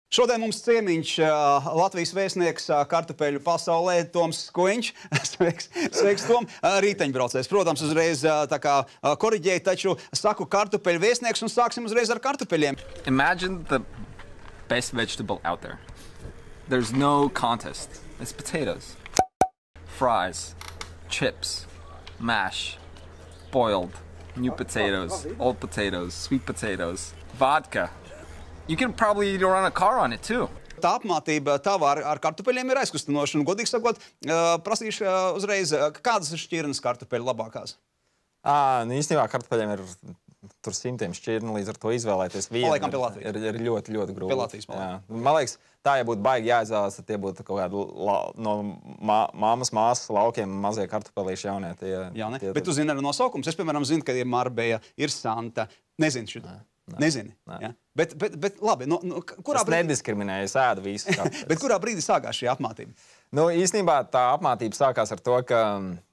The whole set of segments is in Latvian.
Šodien mums ciemiņš Latvijas vēstnieks kartupeļu pasaulē Toms Skuiņš. Sveiks, Tom. Rīteņbraucējs. Protams, uzreiz tā kā koriģēju, taču saku kartupeļu vēstnieks un sāksim uzreiz ar kartupeļiem. Imagine the best vegetable out there. There's no contest. It's potatoes. Fries, chips, mash, boiled, new potatoes, old potatoes, sweet potatoes, vodka. You can probably run a car on it too. Tā apmātība tava ar kartupeļiem ir aizkustinoša, un godīgi sakot, prasīšu uzreiz, kādas ir šķirnes kartupeļu labākās? Nu, īstenībā kartupeļiem ir tur simtiem šķirni, līdz ar to izvēlēties vienu Paliekam pie Latvijas. ir ļoti, ļoti grūti. Pie Latvijas paliekam. Man liekas, tā, ja būtu baigi jāizvēlas, tad tie būtu kaut kādi no māmas māsas laukiem mazie kartupelīši jaunie. Bet tu zini arī nosaukums. Es, piemēram, zinu, ka ir Marbeja, ir Santa. Nezinu šitā. Nezini. Ja? Bet labi, kurā brīdī... Es nediskriminēju, es ēdu visu kartupeļus. Bet kurā brīdī sākās šī apmātība? Nu, īstenībā tā apmātība sākās ar to, ka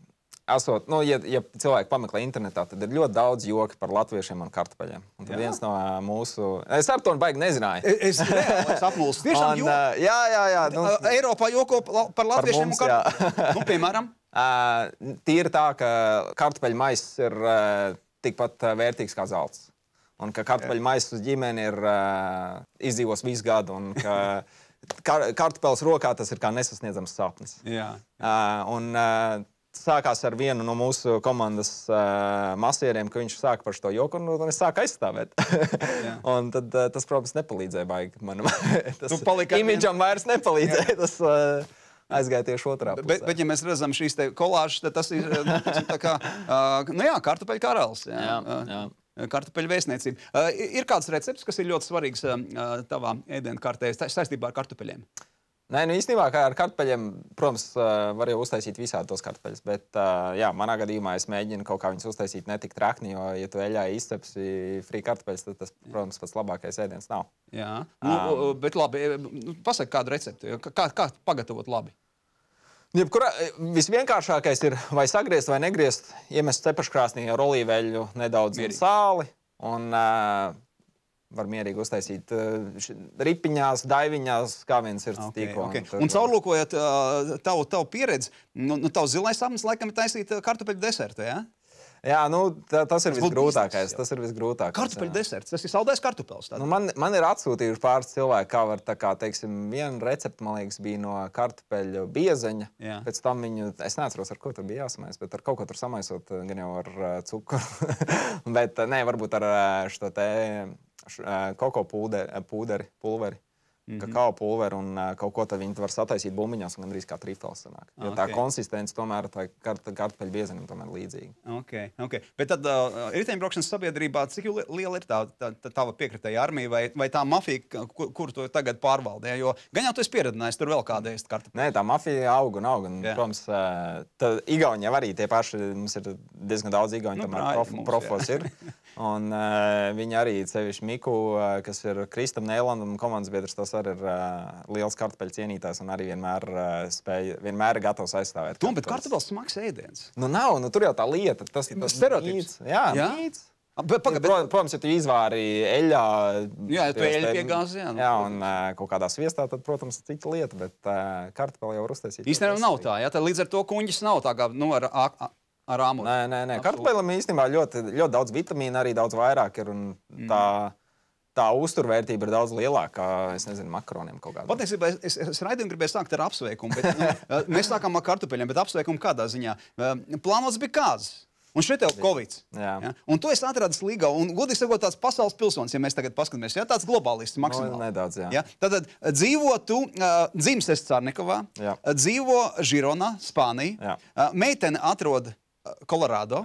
ja cilvēki pameklē internetā, tad ir ļoti daudz joki par latviešiem un kartupeļiem. Un tad viens no mūsu... Es ar to baigi nezināju. Es apmulsu. Tiešām joki? Jā. Eiropā joko par latviešiem un kartupeļiem? Piemēram? Tīri tā, ka kartupeļu maiss ir tikpat vērtīgs kā zelts. Un ka kartupeļu maiss uz ģimeni ir izdzīvos visu gadu, un ka kartupeļs rokā tas ir kā nesasniedzams sapnis. Un sākās ar vienu no mūsu komandas masieriem, ka viņš sāka par šo joku, un es sāku aizstāvēt. Un tad tas, protams, nepalīdzēja baigi manam. Tas imidžam vairs nepalīdzēja. Tas aizgāja tieši otrā pusē. Bet ja mēs redzam šīs te kolāžas, tad tas ir tā kā, kartupeļu karalis. Kartupeļu vēstniecība. Ir kāds recepts, kas ir ļoti svarīgs tavā ēdienkartē saistībā ar kartupeļiem? Nē, īstenībā ar kartupeļiem, protams, var jau uztaisīt visādi tos kartupeļus, bet manā gadījumā es mēģinu kaut kā viņus uztaisīt netik trakni, jo, ja tu eļļā izcepsi frī kartupeļus, tad tas, protams, pats labākais ēdiens nav. Jā, bet labi, pasaki kādu receptu, kā pagatavot labi? Visvienkāršākais ir vai sagriezt vai negriezt, iemest cepeškrāsnī ar olīveļu, nedaudz sāli un var mierīgi uztaisīt ripiņās, daiviņās, kā viens ir tīko. Un caurlūkojot tavu pieredzi, tavs zilais sapnis laikam ir taisīt kartupeļu desertu, jā? Jā, tas ir visgrūtākais. Kartupeļu deserts, tas ir saldais kartupels. Man ir atsūtījuši pāris cilvēki, kā var, viena recepte, man liekas, bija no kartupeļu biezeņa. Pēc tam viņu, es neatceros, ar ko tur bija jāsamais, bet ar kaut ko tur samaisot, gan jau ar cukuru. Bet, varbūt ar šo te koko pulveri. Kakao pulveri un kaut ko tad viņi var sataisīt bumbiņās un gandrīz kā trifels sanāk. Jo tā konsistence tomēr kartupeļu biezenim tomēr līdzīga. Bet tad riteņbraukšanas sabiedrībā, cik liela ir tava piekritēja armija vai tā mafija, kuru tu tagad pārvaldē? Jo gan jau tu esi pieredinājis tur vēl kādu ēst kartupeļu. Nē, tā mafija aug un aug. Protams, Igauni jau arī tie paši, mums ir diezgan daudz Igauni, tomēr profos ir. Un viņi arī, sevišķi Miku, kas ir Kristam Nēlandam komandas biedrs, tas arī ir liels kartupeļu cienītājs un arī vienmēr ir gatavs aizstāvēt. Bet kartupeļs smags ēdiens. Nav, tur jau tā lieta. Tas stereotips. Jā, mīts. Protams, ja tu izvāri eļļā... Jā, tu eļļu piegāzi, jā. Jā, un kaut kādā sviestā, tad, protams, cita lieta, bet kartupeļu jau var uztaisīt. Īstenībā nav tā, jā, tad līdz ar to kuņģis nav tā kā, ar āmuru. Nē. Kartupeļam īstenībā ļoti daudz vitamīna, arī daudz vairāk ir, un tā uzturvērtība ir daudz lielākā, es nezinu, makaroniem kaut kādā. Patiesībā es raidījumu gribēju sākt ar apsveikumu, bet mēs sākām ar kartupeļiem, bet apsveikumu kādā ziņā? Plānots bija kāzas. Un šeit tev Covids. Un tu esi atradis Ligavu, un godīgi sakot tāds pasaules pilsonis, ja mēs tagad paskatāmies, tāds globālists maksimāli. Nedaudz, jā. Tad dzīvo tu, dzimis esi Cārnikovā, dzīvo Žironā, Spānija, meitene atrod Kolorādo,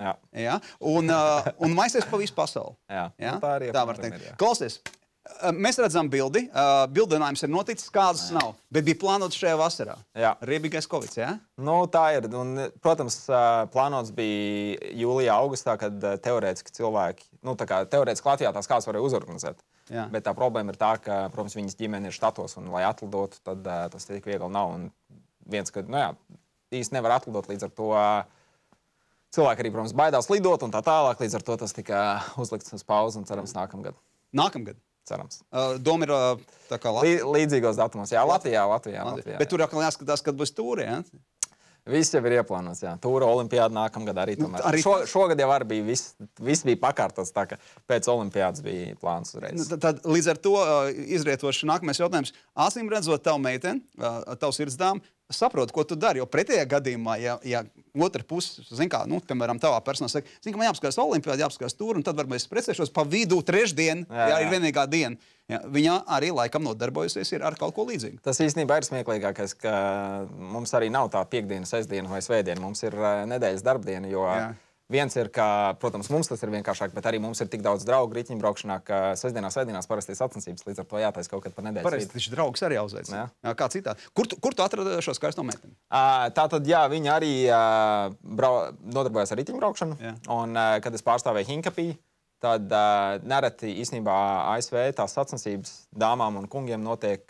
un maisies pa visu pasauli. Tā var teikt. Klausies, mēs redzam bildi, bildinājums ir noticis, kādas nav, bet bija plānots šajā vasarā. Riebīgais Covids, jā? Tā ir, un, protams, plānots bija jūlijā, augustā, kad teorētiski cilvēki, teorētiski Latvijā tās kāds varēja uzorganizēt. Bet tā problēma ir tā, ka, protams, viņas ģimene ir štatos, un lai atlidotu, tad tas tik viegli nav. Un viens, ka, īsti nevar atlidot, līdz ar to cilvēki arī, protams, baidās lidot un tā tālāk, līdz ar to tas tika uzlikts uz pauzi un cerams nākamgad. Nākamgad? Cerams. Doma ir tā kā līdzīgos datumos. Jā, Latvijā. Bet tur jau jāskatās, kad būs tūri, ja? Viss jau ir ieplānots, jā. Tūra olimpiāda nākamgad arī tomēr. Šogad jau arī bija viss bija pakārtots, tā ka pēc olimpiādas bija plāns uzreiz. Tad līdz ar to izrietoši nākamais jautājums. Acīm redzot, tavu meiteni, tavu sirdsdāmu, saprot, ko tu dari, jo pretējā gadījumā, ja otra puse, zin kā, piemēram, tavā personā saka, zin, ka man jāapskatās olimpiāda, jāapskatās tūra, un tad varbūt es precēšos pa vidu trešdien, ir vienīgā diena. Ja, viņa arī laikam nodarbojusies ar kaut ko līdzīgu. Tas īstenībā ir smieklīgākais, ka mums arī nav tā piekdiena, sestdiena vai svētdiena. Mums ir nedēļas darbdiena, jo viens ir, ka, protams, mums tas ir vienkāršāk, bet arī mums ir tik daudz draugu riteņbraukšanā, ka svētdienās parasti ir sacensības, līdz ar to jātais kaut kad pa nedēļas. Parasti taču draugs arī auzēc. Kā citādi. Kur tu atradi šo skaisto meiteni? Tātad, jā, viņa arī nodarbojas ar riteņbraukšanu, un kad es pārstāvēju Hinkapī, tad nereti īstenībā ASV tās sacensības dāmām un kungiem notiek,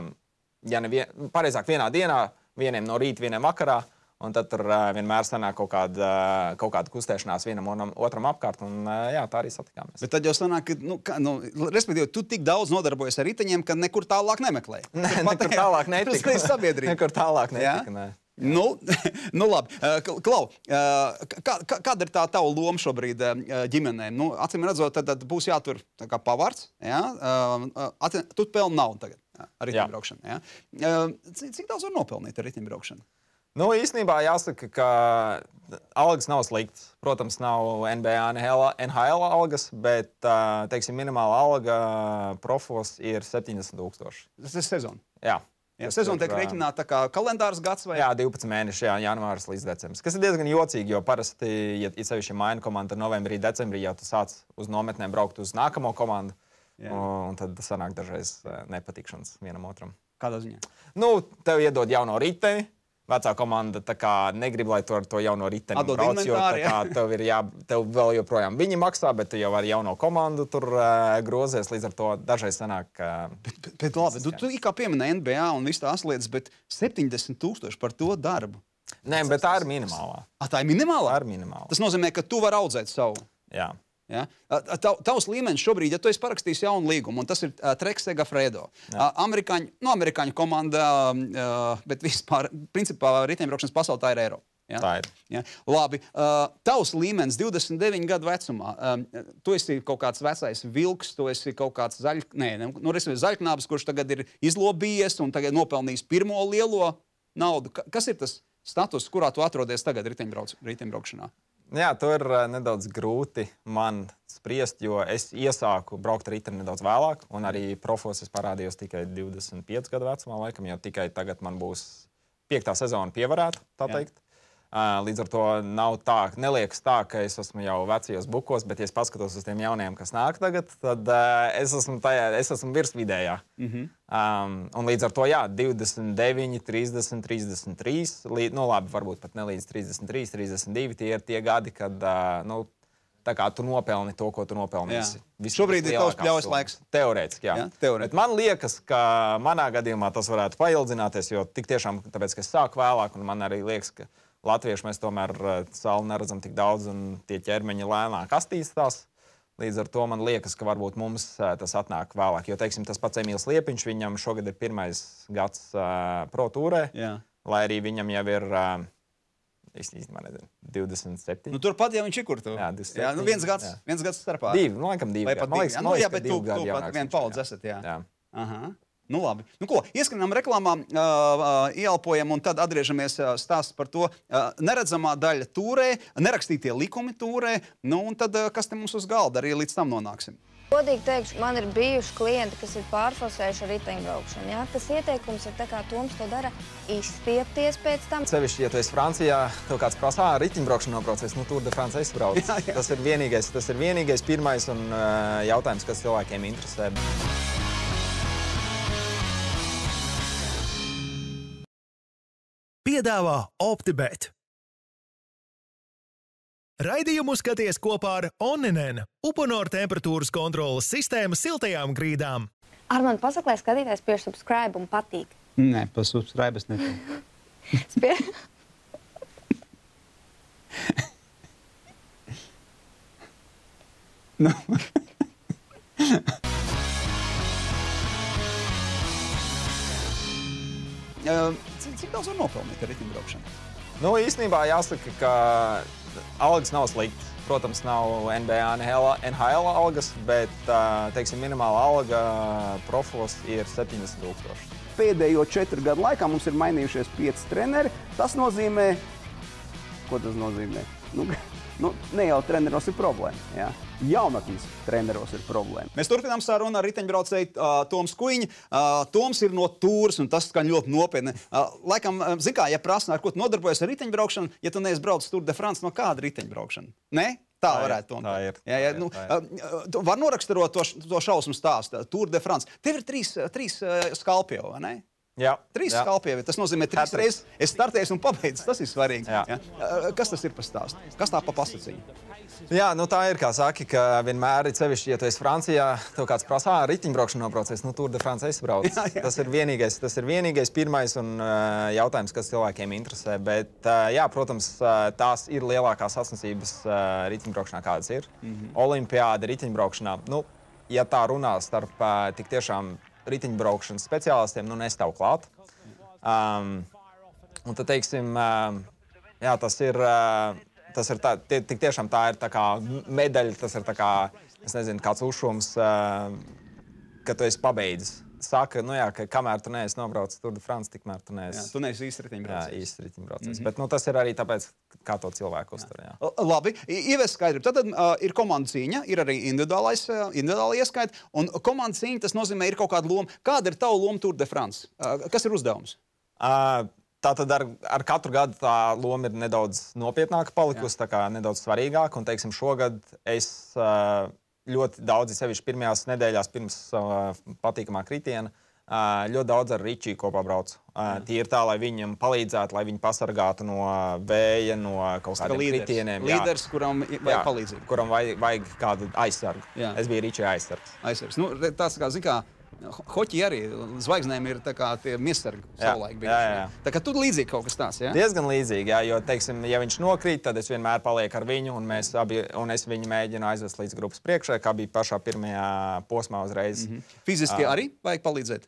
pareizāk vienā dienā, vieniem no rīta, vieniem vakarā, un tad tur vienmēr sanāk kaut kāda kustēšanās vienam otram apkārt, un jā, tā arī satikāmies. Bet tad jau sanāk, ka, respektīvi, tu tik daudz nodarbojies ar riteņiem, ka nekur tālāk nemeklēji. Nekur tālāk netika. Nekur tālāk netika, nē. Nu labi. Klau, kāda ir tā tava loma šobrīd ģimenē? Acīm redzot, tad būs jātur kā pavārds. Tu pelni naudu tagad ar riteņbraukšanu. Cik daudz var nopelnīt ar riteņbraukšanu? Īstenībā jāsaka, ka algas nav sliktas. Protams, nav NBA, NHL algas, bet, teiksim, minimāla alga profos ir 70,000. Tas ir sezona? Jā. Sezona tiek rēķināta kā kalendārs gads vai? Jā, 12 mēneši, janvāris līdz decembris. Kas ir diezgan jocīgi, jo parasti, ja sevišķi maina komanda novembrī, decembrī, jau tu sāc uz nometnēm braukt uz nākamo komandu, un tad sanāk dažreiz nepatikšanas vienam otram. Kādā ziņā? Tev iedod jauno riteni, vecā komanda tā kā negrib, lai tu ar to jauno riteni brauc, jo tev vēl joprojām viņi maksā, bet tu jau ar jauno komandu tur grozies, līdz ar to dažreiz sanāk. Bet labi, tu kā pieminēji NBA un viss tās lietas, bet 70,000 par to darbu. Nē, bet tā ir minimālā. Tā ir minimālā? Tā ir minimālā. Tas nozīmē, ka tu vari audzēt savu. Jā. Ja? Tavs līmenis šobrīd, ja tu esi parakstījis jaunu līgumu, un tas ir Trek Segafredo, amerikāņu komanda, bet vispār, principā, riteņbraukšanas pasaulē tā ir Eiropa. Ja? Tā ir. Ja? Labi, tavs līmenis 29 gadu vecumā, tu esi kaut kāds vecais vilks, tu esi kaut kāds zaļknābis, kurš tagad ir izlobījies un tagad nopelnījis pirmo lielo naudu. Kas ir tas status, kurā tu atrodies tagad riteņbraukšanā? Jā, to ir nedaudz grūti man spriest, jo es iesāku braukt ar riteni nedaudz vēlāk, un arī profos es parādījos tikai 25 gadu vecumā, laikam, jo tikai tagad man būs 5. sezona pievarēta, tā teikt. Līdz ar to nav tā, neliekas tā, ka es esmu jau vecajos bukos, bet ja es paskatos uz tiem jauniem, kas nāk tagad, tad es esmu virsvidējā. Un līdz ar to, jā, 29, 30, 33, labi, varbūt pat ne līdz 33, 32, tie ir tie gadi, kad, tā kā tu nopelni to, ko tu nopelnīsi. Šobrīd ir tavs pļaujas laiks. Teorētiski, jā. Bet man liekas, ka manā gadījumā tas varētu paildzināties, jo tik tiešām, tāpēc, ka es sāku vēlāk, un man arī liekas, ka latvieši mēs tomēr sauli neredzam tik daudz, un tie ķermeņi lēnāk attīstās. Līdz ar to man liekas, ka varbūt mums tas atnāk vēlāk. Jo, teiksim, tas pats Emīls Liepiņš, viņam šogad ir 1. gads pro tūrē, lai arī viņam jau ir, es īstenībā nezinu, 27. Turpat jau viņš ir kur tu. Jā, 27. Viens gads starpā. Laikam 2 gadi. Man liekas, bet tu pat vien paudz esat, jā. Aha. Nu labi. Ko, ieskrinām reklāmā, ieelpojam un tad atgriežamies stāsts par to neredzamā daļa tūrē, nerakstītie likumi tūrē, un tad kas te mums uz galda arī līdz tam nonāksim. Godīgi teikšu, man ir bijuši klienti, kas ir pārfosējuši ar riteņbraukšanu. Ja? Tas ieteikums ir tā kā Toms to dara, izstiepties pēc tam. Sevišķi, ja tu esi Francijā, tev kāds prasā, riteņbraukšanu nobraucies, Tour de France aizbrauc. Tas ir vienīgais pirmais un jautājums, kas cilvēkiem interesē. Piedāvā OptiBet. Raidījumu skaties kopā ar Onninen, Uponor temperatūras kontrolas sistēmu siltajām grīdām. Armand, pasaka, lai skatītājs pieši subscribe un patīk. Nē, pa subscribe es netīk. Cik daudz var nopelnīt ar riteņbraukšanu? Nu, īstenībā jāsaka, ka algas nav sliktas. Protams, nav NBA, NHL algas, bet, teiksim, minimāla alga profilos ir 70,000. Pēdējo 4 gadu laikā mums ir mainījušies 5 treneri. Tas nozīmē, ko tas nozīmē? Ne jau treneros ir problēma. Ja? Jaunatnes treneros ir problēma. Mēs turpinām sarunu ar riteņbraucēju Toms Kuiņu. Toms ir no Tūras, un tas skan ļoti nopietni. Laikam, zin kā, ja prasa, ar ko tu nodarbojies ar riteņbraukšanu, ja tu neesi braucis Tour de France, no kāda riteņbraukšana? Ne? Tā varētu Tom. Tā ir. Tu var noraksturot to šausmu stāstu, Tour de France. Tev ir trīs skalpi jau, vai ne? Jā. 3 skalpievi. Tas nozīmē 3 reizes. Es startēju un pabeidzu. Tas ir svarīgi. Ja? Kas tas ir par stāstu? Kas tā pa pasaciņu? Jā, nu tā ir, kā saki, ka vienmēr ir sevišķi, ja tu esi Francijā, tev kāds prasā riteņbraukšanu nobraucies, nu Tour de France es braucu. Tas ir vienīgais pirmais un jautājums, kas cilvēkiem interesē. Bet, jā, protams, tās ir lielākās sacensības riteņbraukšanā, kādas ir. Olimpiāda riteņbraukšanā, nu, ja tā runā starp tik tiešām riteņbraukšanas speciālistiem, nu nestāv klāt. Un tad, teiksim, jā, tas ir tā, tik tiešām tā ir tā kā medaļa, tas ir tā kā, es nezinu, kāds uzšums, ka tu esi pabeidzis. Saka, nu jā, ka kamēr tu neesi nobraucis Tour de France, tikmēr tu neesi. Jā, tu neesi īsti riteņbraucējs. Jā, īsti riteņbraucējs. Bet, nu, tas ir arī tāpēc, kā to cilvēku uztur, jā. Labi, ievies skaidrību. Tad ir komandu cīņa, ir arī individuāli ieskaiti, un komandu cīņa, tas nozīmē, ir kaut kāda loma. Kāda ir tava loma Tour de France? Kas ir uzdevums? Tātad ar katru gadu tā loma ir nedaudz nopietnāka palikusi, tā kā nedaudz svarīgāka, un, teiksim, šogad es ļoti daudz, sevišķi pirmajās nedēļās pirms patīkamā kritiena, ļoti daudz ar Ričiju kopā braucu. Tīri tā, lai viņam palīdzētu, lai viņi pasargātu no vēja, no kaut kādiem kritieniem. Līderis, kuram vajag palīdzību. Kuram vajag kādu aizsargu. Jā. Es biju Ričija aizsargs. Nu, tāds kā, zin kā, hoķi arī zvaigznēm ir tā kā tie miesargi savulaik bija. Tā kā tu līdzīgi kaut kas tāds, jā? Diezgan līdzīgi, jā, jo, teiksim, ja viņš nokrīt, tad es vienmēr palieku ar viņu, un es viņu mēģinu aizvest līdz grupas priekšai, kā bija pašā pirmajā posmā uzreiz. Fiziski arī vajag palīdzēt?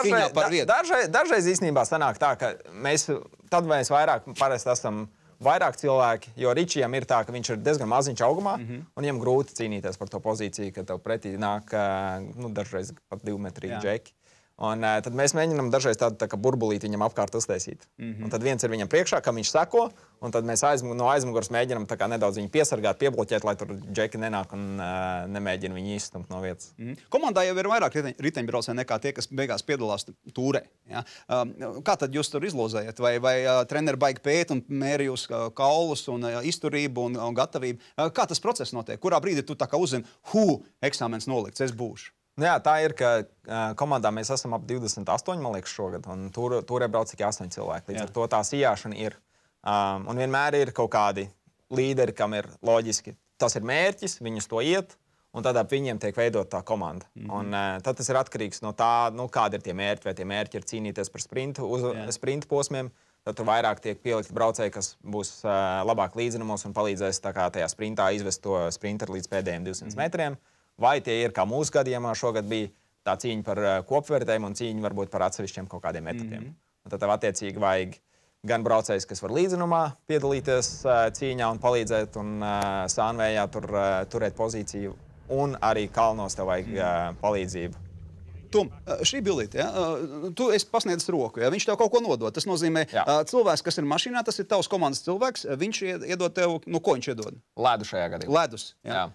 Dažreiz īstenībā sanāk tā, ka mēs vairāk parasti esam vairāk cilvēki, jo Ričijam ir tā, ka viņš ir diezgan maziņš augumā, un viņam grūti cīnīties par to pozīciju, ka tev pretī nāk, nu, dažreiz pat 2 metrīgi džeki. Un tad mēs mēģinām dažreiz tādu tā kā burbulīti viņam apkārt uztaisīt. Un tad viens ir viņam priekšā, kam viņš seko, un tad mēs no aizmugures mēģinām tā kā nedaudz viņu piesargāt, piebloķēt, lai tur džeki nenāk un nemēģina viņu izstumt no vietas. Komandā jau ir vairāk riteņbraucēji nekā tie, kas beigās piedalās Tūrē. Ja? Kā tad jūs tur izlozējat? Vai treneri baigi pēt un mēri jūs kaulus un izturību un gatavību? Kā tas process notiek? Kurā brīdī tu tā kā uzzini, eksāmens nolikts, es būšu? Nu jā, tā ir, ka komandā mēs esam ap 28, man liekas, šogad, un Tūrē brauc tikai 8 cilvēki. Līdz ar to tā sijāšana ir. Un vienmēr ir kaut kādi līderi, kam ir loģiski. Tas ir mērķis, viņus to iet, un tad ap viņiem tiek veidot tā komanda. Un tad tas ir atkarīgs no tā, nu, kādi ir tie mērķi, vai tie mērķi ir cīnīties par sprintu posmiem. Tad tur vairāk tiek pielikt braucēji, kas būs labāk līdzinumos un palīdzēs tā kā tajā sprintā izvest to sprinteru līdz pēdējiem 200 metriem. Vai tie ir, kā mūsu gadījumā šogad bija, tā cīņa par kopvērtējumu un cīņa varbūt par atsevišķiem kaut kādiem etapiem. Un tad tev attiecīgi vajag gan braucējs, kas var līdzinumā piedalīties cīņā un palīdzēt un sānvējā turēt pozīciju, un arī kalnos tev vajag palīdzību. Tom, šī bildīte, ja? Tu esi pasniedzis roku, ja? Viņš tev kaut ko nodod. Tas nozīmē, cilvēks, kas ir mašīnā, tas ir tavs komandas cilvēks, viņš iedod tev, nu ko viņš iedod? Ledu šajā gadījumā. Ledus, jā.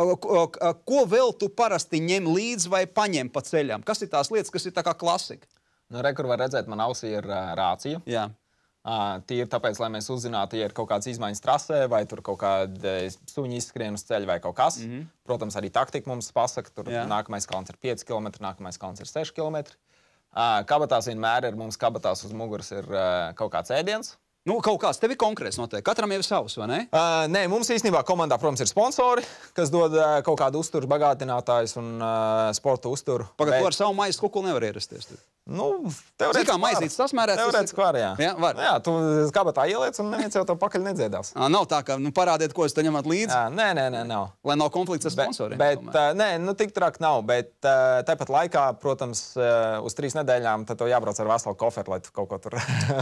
Ko vēl tu parasti ņem līdzi vai paņem pa ceļām? Kas ir tās lietas, kas ir tā kā klasika? Nu, kur var redzēt, man ausī ir rācija. Jā. Tīri tāpēc, lai mēs uzzinātu, ja ir kaut kādas izmaiņas trasē, vai tur kaut kāda suņi izskrien uz ceļa vai kaut kas. Protams, arī taktika mums pasaka, tur nākamais kalns ir 5 km, nākamais kalns ir 6 km. Kabatās vienmēr ir, mums kabatās uz muguras ir kaut kāds ēdiens. Nu, kaut kāds tev ir konkrēts noteikti. Katram jau ir savs, vai ne? Nē, mums īstenībā komandā, protams, ir sponsori, kas dod kaut kādu uzturu bagātinātājus un sporta uzturu. Pagad, tu ar savu maisu kukuli nevar ierasties. Teorētiski kā maizītes sasmērēts? Teorētiski var, jā. Jā, var. Jā, tu kabatā ieliec un neviens jau to pakaļ nedziedās. Nav tā, ka parādiet, ko es te ņemat līdzi? Jā, nē, nav. Lai nav konflikts ar sponsoriem. Nē, tik traki nav, bet tāpat laikā, protams, uz 3 nedēļām tad tev jābrauc ar veselu koferu, lai tu kaut ko tur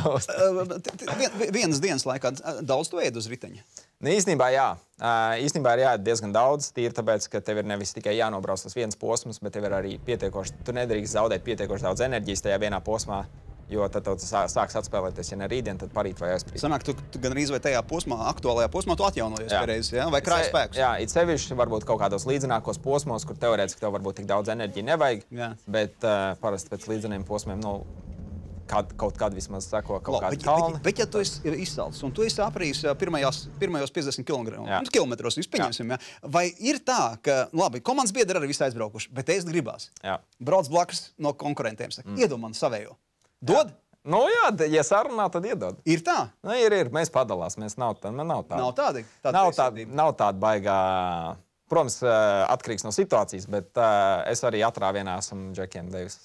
Vienas dienas laikā daudz tu ēd uz riteņa? Īstenībā jā. Īstenībā ir jāiet diezgan daudz, tīri tāpēc, ka tev ir nevis tikai jānobrauc tas viens posms, bet tev ir arī pietiekoši, tu nedrīkst zaudēt pietiekoši daudz enerģijas tajā vienā posmā, jo tad tev sāks atspēlēties, ja ne rītdien, tad parīt vai aizprīt. Sanāk, tu gan arī vai tajā posmā, aktuālajā posmā, tu atjaunojies pareizi, ja? Vai krāj spēkus? Jā, it sevišķi varbūt kaut kādos līdzenākos posmos, kur teorētiski tev varbūt tik daudz enerģija nevajag, bet parasti pēc līdzeniem posmiem, kaut kāda vismaz sako kaut kāda kalna. Bet ja tu esi izsalcis un tu esi aprījis pirmajos 50 kilometros, pieņemsim, vai ir tā, ka, labi, komandas biedri arī visi aizbraukuši, bet ēst gribās. Brauc blakus no konkurentiem, saka, iedod man savējo. Dod? Ja sarunā, tad iedod. Ir tā? Ir. Mēs padalās, nav tādi. Nav tāda baigā. Protams, atkarīgs no situācijas, bet es arī atrāvienā esmu džekiem devis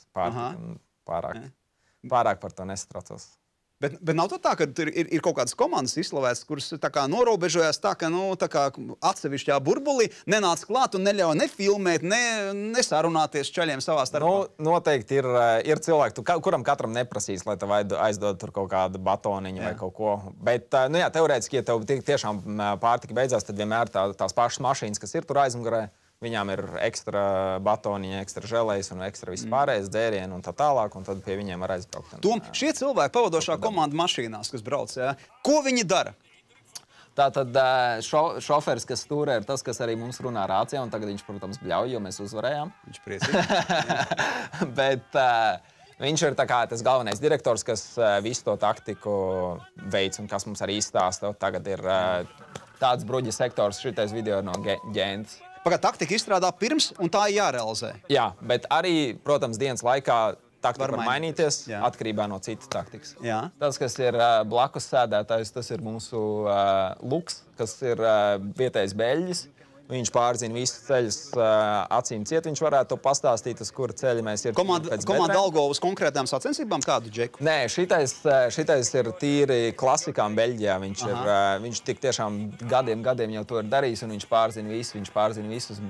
pārāk par to nesatraucos. Bet nav tā, ka ir kaut kādas komandas izslavētas, kuras tā kā norobežojās tā, ka atsevišķā burbulī nenāc klāt un neļauj nefilmēt, nesarunāties čaļiem savā starpā? Noteikti ir cilvēki, kuram katram neprasīs, lai tev aizdod tur kaut kādu batoniņu vai kaut ko. Bet, teorētiski, ja tev tiešām pārtika beidzās, tad vienmēr tās pašas mašīnas, kas ir tur aizmugurē, viņām ir ekstra batoniņi, ekstra želejas un ekstra vispārējais dzērieni un tā tālāk, un tad pie viņiem var aizbraukt. Tom, šie cilvēki pavadošā komanda mašīnās, kas brauc, ko viņi dara? Tātad šoferis, kas stūrē, ir tas, kas arī mums runā rācijā, un tagad viņš, protams, bļauj, jo mēs uzvarējām. Viņš priecīgi. Bet viņš ir tas galvenais direktors, kas visu to taktiku veids un kas mums arī izstāsta. Tagad ir tāds bruģa sektors, šitais video no Gentes. Taktika izstrādā pirms, un tā ir jārealizē. Jā, bet arī, protams, dienas laikā taktika var mainīties atkarībā no citas taktikas. Tas, kas ir blakus sēdētājs, tas ir mūsu Luks, kas ir vietējais beļģis. Viņš pārzina visus ceļus acīm ciet. Viņš varētu to pastāstīt, uz kura ceļa mēs ir. Komanda algo uz konkrētām sacensībām kādu džeku? Nē, šitais ir tīri klasikām Beļģijā. Viņš tik tiešām gadiem jau to ir darījis, un viņš pārzina visus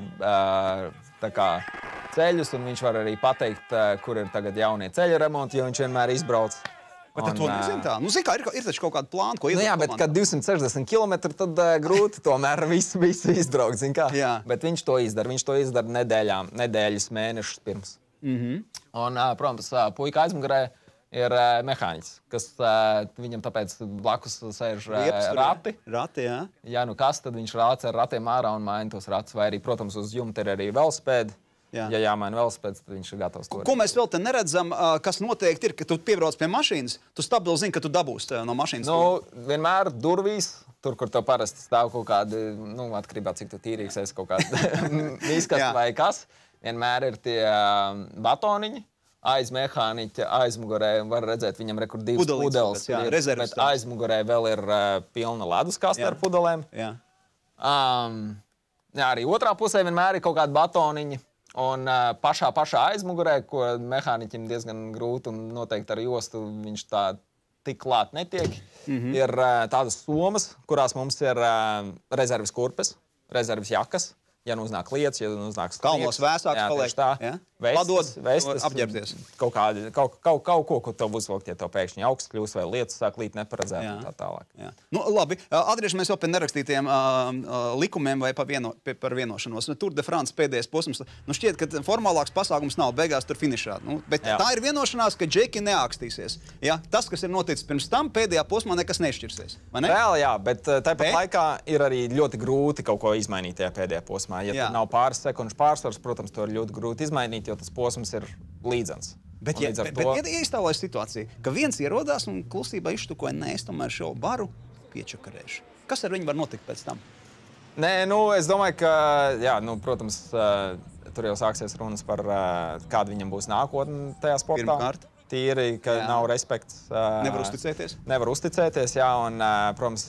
ceļus, un viņš var arī pateikt, kur ir tagad jaunie ceļu remonti, jo viņš vienmēr izbrauc. Bet to nezinu tā. Zin kā, ir taču kaut kāda plāna, ko iedod jā, bet kad 260 km, tad grūti tomēr visu izbraukt, zin kā. Bet viņš to izdara nedēļas, mēnešus pirms. Un, protams, puika aizmugurē ir mehāniķis, kas viņam tāpēc blakus sēž rati. Rati, jā. Ja nu kas, tad viņš rāc ar ratiem ārā un maina tos ratus. Vai arī, protams, uz jumta ir arī velosipēdi. Ja jāmaina velosipēds, tad viņš ir gatavs to. Ko mēs vēl te neredzam, kas noteikti ir, ka tu piebrauc pie mašīnas, tu stabili zini, ka tu dabūsi no mašīnas? Vienmēr durvīs, tur, kur tev parasti stāv kaut kādi, atkarībā cik tu tīrīgs esi kaut kādi miskas vai kas, vienmēr ir tie batoniņi. Aiz mehāniķa, aizmugurē var redzēt, viņam rekur divas pudeles, bet aizmugurē vēl ir pilna leduskaste ar pudelēm. Arī otrā pusē vienmēr ir kaut kādi batoniņi. Un pašā aizmugurē, ko mehāniķim diezgan grūti un noteikti ar jostu viņš tā tik klāt netiek, ir tādas somas, kurās mums ir rezerves kurpes, rezerves jakas. Ja nu uznāk lietas, ja nu uznāk kalnos vēsāks paliek. Tā. Vestas, apģērbties. Kaut ko, ko tev uzvilkt, ja tev pēkšņi augsts kļūst vai lietas sāk līt neparedzēt un tā tālāk. Labi, atgriežamies vēl pie nerakstītiem likumiem vai par vienošanos. Tour de France pēdējais posms. Šķiet, ka formālāks pasākums nav, beigās tur finišā. Bet tā ir vienošanās, ka džeki neakstīsies. Tas, kas ir noticis pirms tam, pēdējā posmā nekas nešķirsies. Vēl jā, bet tāpat laikā ir arī ļoti grūti kaut ko izmainīt tajā pēdējā posmā. Ja tur nav pāris sekundžu pārsvars, protams, to ir ļoti grūti izmainīt, jo tas posms ir līdzens. Bet iztēlojas situācija, ka viens ierodās un klusībā izštukoja, nē, es tomēr šo baru piečakarēšu. Kas ar viņu var notikt pēc tam? Nē, es domāju, ka, protams, tur jau sāksies runas par kādu viņam būs nākotne tajā sportā. Pirmkārt. Tīri, ka nav respekts. Nevar uzticēties? Nevar uzticēties, jā, un, protams,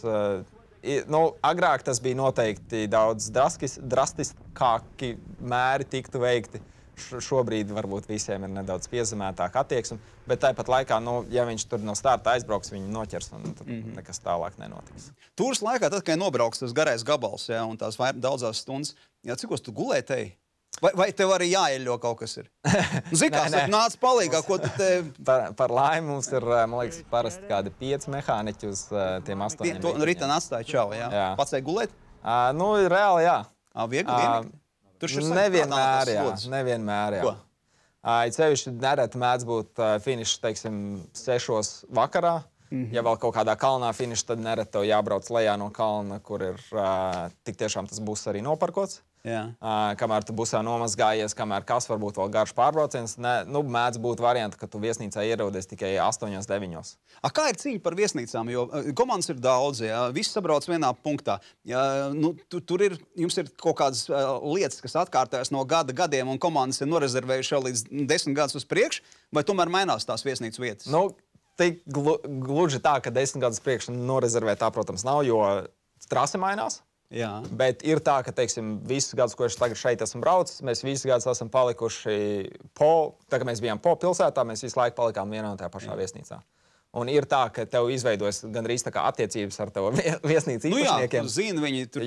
agrāk tas bija noteikti daudz drastiskāki mēri tiktu veikti. šobrīd varbūt visiem ir nedaudz piezemētāka attieksme, bet tāpat laikā, ja viņš tur no starta aizbrauks, viņi noķers un tad nekas tālāk nenotiks. Tūras laikā, tad, kad nobrauks tas garais gabals, ja, un tās daudzās stundas, ja, cikos tu gulēji te? Vai tev arī jāeļo kaut kas ir? Zikās, nāc palīgā, ko tu te... Par laimi mums ir, man liekas, parasti kādi 5 mehāniķi uz tiem 8 To ritan atstāja čau, jā? Pats vajag gulēt? Reāli, jā. Viegli? Nevienmēr, jā. Nevienmēr, jā. Cevišķi nereti mēdz būt finišs, teiksim, 6 vakarā. Ja vēl kaut kādā kalnā finišs, tad nereti tev jābrauc lejā no kalna, kur ir tik tiešām tas būs arī noparkots. Kamēr tu busā nomazgājies, kamēr kas varbūt vēl garš pārbrauciens, mēdz būt varianti, ka tu viesnīcā ierodies tikai 8-9. Kā ir cīņa par viesnīcām? Jo komandas ir daudz, ja? Visi sabrauc vienā punktā. Ja, jums ir kaut kādas lietas, kas atkārtojas no gadiem, un komandas ir norezervējuši jau līdz 10 gadus uz priekšu, vai tomēr mainās tās viesnīcas vietas? Tik gluži tā, ka 10 gadus priekš norezervēt tā, protams, nav, jo trase mainās. Jā. Bet ir tā, ka, teiksim, visus gadus, ko es tagad šeit esmu braucis, mēs visus gadus esam palikuši tā, ka mēs bijām pilsētā, mēs visu laiku palikām vienā un tajā pašā viesnīcā. Un ir tā, ka tev izveidojas gandrīz tā kā attiecības ar tev viesnīcu īpašniekiem. Jā, tu zini, viņi tur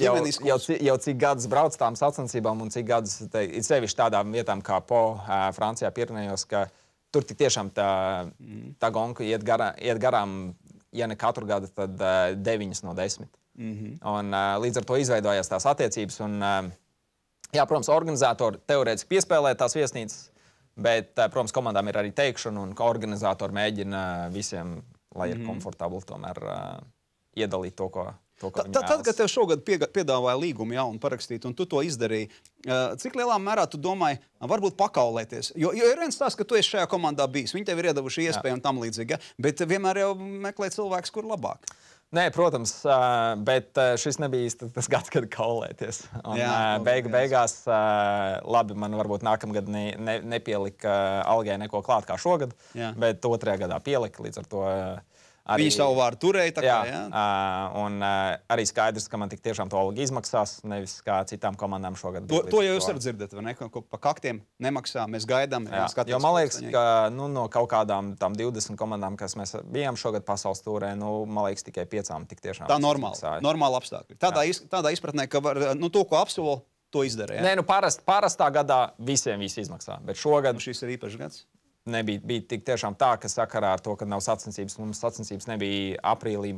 jau cik gadus brauc tām sacensībām un cik gadus, it sevišķi tādām vietām kā Francijā, Pirenejos, ka tur tik tiešām tā gonka iet garām, ja ne katru gadu, tad 9 no 10. Un līdz ar to izveidojās tās attiecības. Un, jā, protams, organizatori teorētiski piespēlē tās viesnīcas, bet, protams, komandām ir arī teikšana, un organizatori mēģina visiem, lai ir komfortabli, tomēr iedalīt to, ko viņi vēlas. Tad, kad tev šogad piedāvāja līgumu jaunu parakstīt, un tu to izdarīji, cik lielā mērā tu domāji, varbūt pakaulēties? Jo ir viens tās, ka tu esi šajā komandā bijis, viņi tev ir iedavuši iespēju un tam līdzīgi, ja? Bet vienmēr jau meklē cilvēks, kur labāk. Nē, protams, bet šis nebija īsti tas gads, kad kaulēties. Un, beigās, labi, man varbūt nākamgad nepielika algai neko klāt kā šogad, bet 2. gadā pielika, līdz ar to Viņi savu vārdu turēja, tā kā, jā? Un arī skaidrs, ka man tik tiešām to alga izmaksās, nevis kā citām komandām šogad. To jau jūs varat dzirdēt, vai ne? Pa kaktiem nemaksā, mēs gaidām. Jo man liekas, ka no kaut kādām tām 20 komandām, kas mēs bijām šogad pasaules tūrē, man liekas, tikai 5 tik tiešām. Tā normāla apstākļi. Tādā izpratnē, ka var, to, ko apsolo, to izdara, jā? Nē, parastā gadā visiem viss izmaksā, bet šogad... Šis ir īpašs gads? Bija tik tiešām tā, ka sakarā ar to, ka nav sacensības, mums sacensības nebija aprīlī,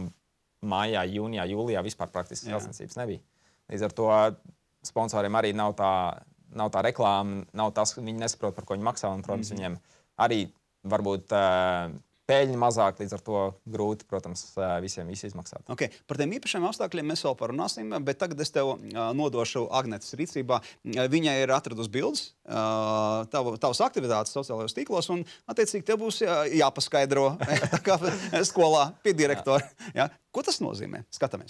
mājā, jūnijā, jūlijā, vispār praktiski sacensības nebija. Līdz ar to sponsoriem arī nav tā reklāma, nav tas, viņi nesaprot, par ko viņi maksā, un, protams, viņiem arī varbūt pēļņi mazāk, līdz ar to grūti, protams, visiem visu izmaksāt. Okay. Par tiem īpašiem apstākļiem mēs vēl parunāsim, bet tagad es tev nodošu Agnetes rīcībā. Viņai ir atradusi bildes, tavas aktivitātes sociālajos tīklos, un, attiecīgi, tev būs jāpaskaidro tā kā skolā pie direktora. Ja? Ko tas nozīmē? Skatāmies.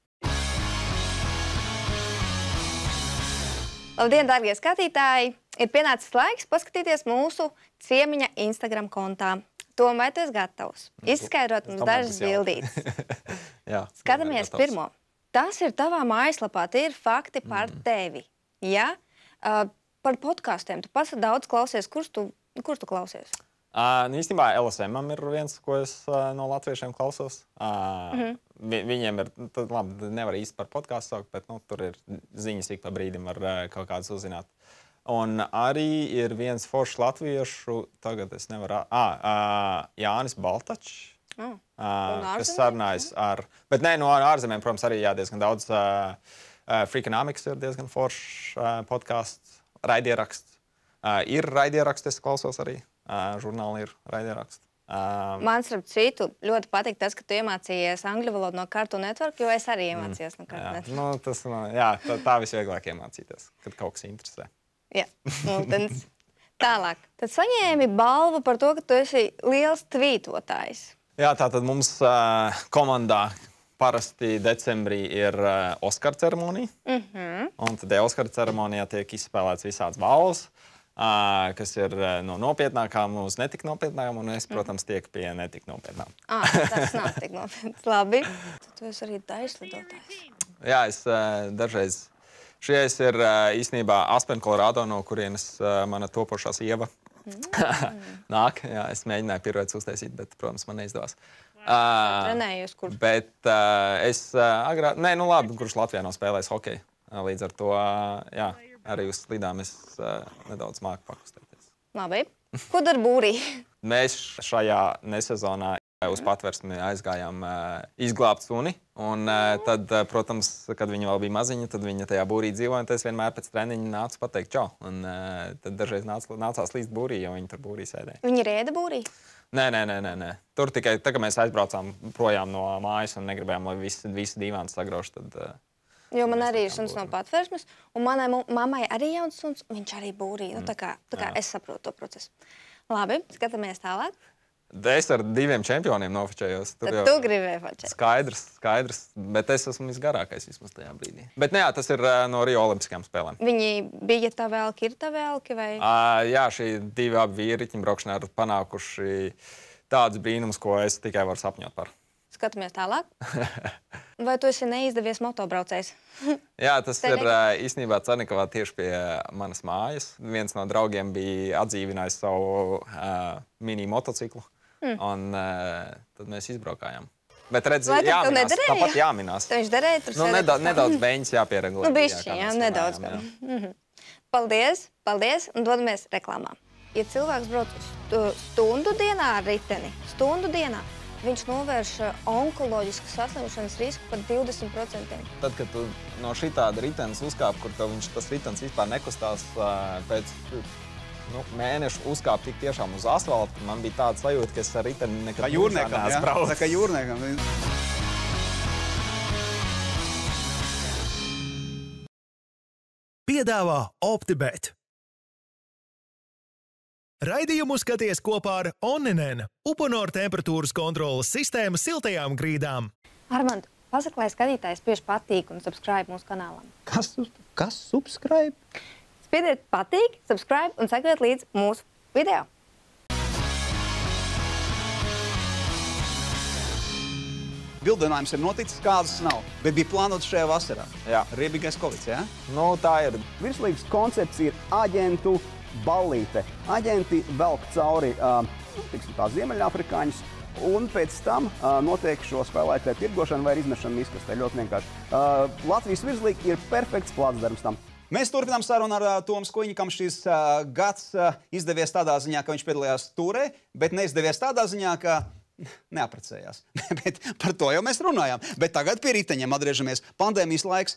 Labdien, dārgie skatītāji! Ir pienācis laiks paskatīties mūsu ciemiņa Instagram kontā. Tom, vai tu esi gatavs? Izskaidrot mums dažas bildītes. Skatāmies pirmo. Tas ir tavā mājaslapā, tie ir fakti par tevi. Ja? Par podkastiem. Tu pats daudz klausies. Kurš tu klausies? Īstenībā LSM-am ir viens, ko es no latviešiem klausos. Viņiem ir, labi, nevar īsti par podcastu saukt, bet tur ir ziņas ik pa brīdim var kaut kādas uzzināt. Un arī ir viens foršs latviešu, tagad es nevaru... Jānis Baltačs, kas sarunājas ar... Bet nē, no ārzemēm, protams, arī diezgan daudz. Freakonomics ir diezgan foršs podcasts, raidieraksts. Ir raidieraksts, es klausos arī. Žurnāli ir raidieraksts. Man, starp citu, ļoti patīk tas, ka tu iemācījies angļu valodu no Cartoon Network, jo es arī iemācījos no Cartoon Network. Tā visvieglāk iemācīties, kad kaut kas interesē. Jā, un tālāk. Tad saņēmi balvu par to, ka tu esi liels tvītotājs. Jā, tātad mums komandā parasti decembrī ir Oskar ceremonija. Un tad Oskar ceremonijā tiek izspēlēts visāds balvas, kas ir no nopietnākām uz netik nopietnākām, un es, protams, tiek pie netik nopietnām. Tas nav tik nopietnas. Labi. Tu esi arī daļslidotājs. Jā, es dažreiz Šajais ir īstenībā Aspen, Colorado, no kurienes mana topošā sieva nāk. Jā, es mēģināju piruetes uztaisīt, bet, protams, man neizdevās. Trenējies, kur? Bet es agrāk, labi, kurš Latvijā nav spēlējis hokeju. Līdz ar to, jā, arī uz slidām es nedaudz māku pakustēties. Labi. Ko dar būrī? Mēs šajā nesezonā uz Patversmi aizgājām izglābt suni. Un tad, protams, kad viņa vēl bija maziņa, tad viņa tajā būrī dzīvoja. Tad es vienmēr pēc treniņa nācu pateikt čau. Un tad dažreiz nācās līst būrī, jo viņa tur būrī sēdēja. Viņa rēda būrī? Nē. Tur tikai tā, ka mēs aizbraucām projām no mājas un negribējām, lai visi divāns sagrauž, tad... Jo man arī ir suns no Patversmes, un manai mammai arī jauns suns, viņš arī būrī. Tā kā es saprotu to procesu. Labi, skatāmies tālāk. Es ar 2 čempioniem nofočējos. Tad tu gribēji fočēt. Skaidrs, bet es esmu visgarākais vismaz tajā brīdī. Bet jā, tas ir no Rio Olimpiskajām spēlēm. Viņi bija tavēlki, ir tavēlki vai? Jā, šī 2 abi vīri riņķbraukšanā ir panākuši tādus brīnumus, ko es tikai varu sapņot par. Skatāmies tālāk. Vai tu esi neizdevies motobraucējs? Jā, tas ir īstenībā Cernikovā tieši pie manas mājas. Viens no draugiem bija atdzīvinājis savu mini motociklu. Un tad mēs izbraukājām. Bet redz, jāminās, tāpat jāminās. Viņš derēja tur sēdēt? Nedaudz beņas jāpieregulē. Bišķi, jā, nedaudz. Paldies, un dodamies reklāmā. Ja cilvēks brauc stundu dienā ar riteni, viņš novērš onkoloģiskas saslimšanas risku par 20%. Tad, kad tu no šitāda ritenes uzkāp, kur tev tas ritens vispār nekustās pēc mēnešu uzkāp tik tiešām uz asfaltu, man bija tāda sajūta, ka es ar riteni nekad neesmu braucis. Tā kā jūrniekam. Piedāvā OptiBet. Raidījumu skaties kopā ar Onninen, Uponor temperatūras kontroles sistēmu siltajām grīdām. Armand, pasaka, lai skatītājs spiež patīk un subscribe mūsu kanālam. Kas subscribe? Spiediet patīk, subscribe un sekojiet līdz mūsu video. Bildinājums ir noticis, kādas nav, bet bija plānots šajā vasarā. Jā. Riebīgais Kovids, jā? Tā ir. Virslīgas koncepcija ir aģentu ballīte. Aģenti velk cauri ziemeļafrikāņus, un pēc tam notiek šo spēlētāju tirgošana vai izmešana miskastē. Ļoti vienkārši. Latvijas virslīga ir perfekts plātsdarbs tam. Mēs turpinām sarunu ar Tomu Skuiņu, kam šis gads izdevies tādā ziņā, ka viņš piedalījās turē, bet neizdevies tādā ziņā, ka neaprecējās. Bet par to jau mēs runājām. Bet tagad pie riteņiem atgriežamies. Pandēmijas laiks,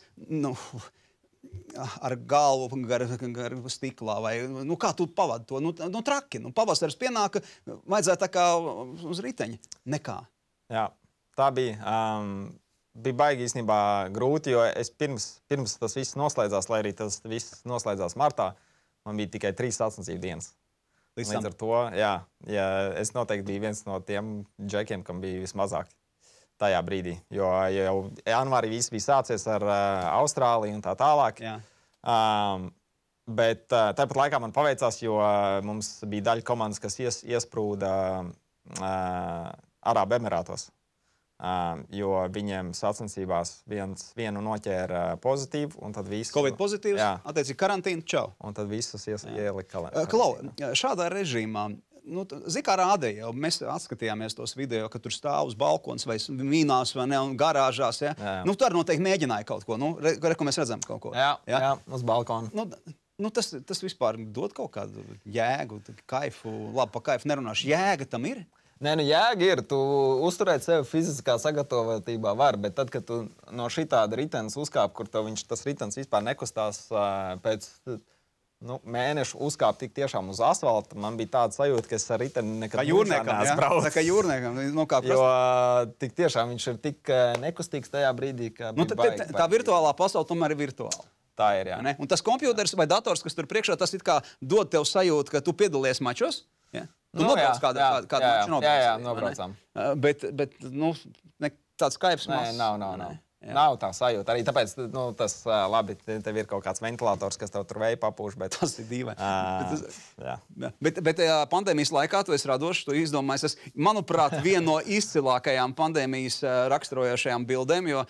ar galvu gar stiklā, vai, kā tu pavadi to? Traki. Pavasaris pienāka, vajadzēja tā kā uz riteņa. Nekā. Jā, tā bija. Bija baigi īstenībā grūti, jo es pirms tas viss noslēdzās, lai arī tas viss noslēdzās martā, man bija tikai 3 sacensību dienas. Līdz ar to, jā, es noteikti biju viens no tiem džekiem, kam bija vismazāk tajā brīdī. Jo jau janvārī viss bija sācies ar Austrāliju un tā tālāk. Bet tāpat laikā man paveicās, jo mums bija daļa komandas, kas iesprūda Arābu Emirātos. Jo viņiem sacensībās vienu noķēra pozitīvu, un tad visu... Covid pozitīvs, attiecīgi karantīnu, čau. Un tad visus ielika Klau, šādā režīmā, kā rādīja, mēs atskatījāmies tos video, ka tur stāv uz balkons vai mīnās vai ne, un garāžās, ja? Tur noteikti mēģināja kaut ko, ko mēs redzam kaut ko. Jā, uz balkonu. Tas vispār dod kaut kādu jēgu, kaifu, labi, pa kaifu nerunāšu, jēga tam ir? Nē, jēga ir. Tu uzturēt sevi fiziskā sagatavotībā var, bet tad, kad tu no šitāda ritenes uzkāp, kur tas ritens vispār nekustās pēc mēnešu uzkāp tik tiešām uz asfalta, man bija tāda sajūta, ka es ar riteni nekad neesmu braucis. Tā kā jūrniekam. Jo tik tiešām viņš ir tik nekustīgs tajā brīdī, ka bija baigi. Tā virtuālā pasaule tomēr ir virtuāla. Tā ir, jā. Un tas kompjūters vai dators, kas tur priekšā, tas it kā dod tev sajūtu, ka tu piedalies mačos. Tu nobrauc kādu maču nobrauc. Jā, nobraucām. Bet tāds kaifs nav. Nav tā sajūta. Arī tāpēc, tas labi, tev ir kaut kāds ventilators, kas tev tur vēja papūš, bet... Tas ir dīvaini. Bet pandēmijas laikā tu esi radošs, tu izdomājies, manuprāt, viena no izcilākajām pandēmijas raksturojošajām bildēm, jo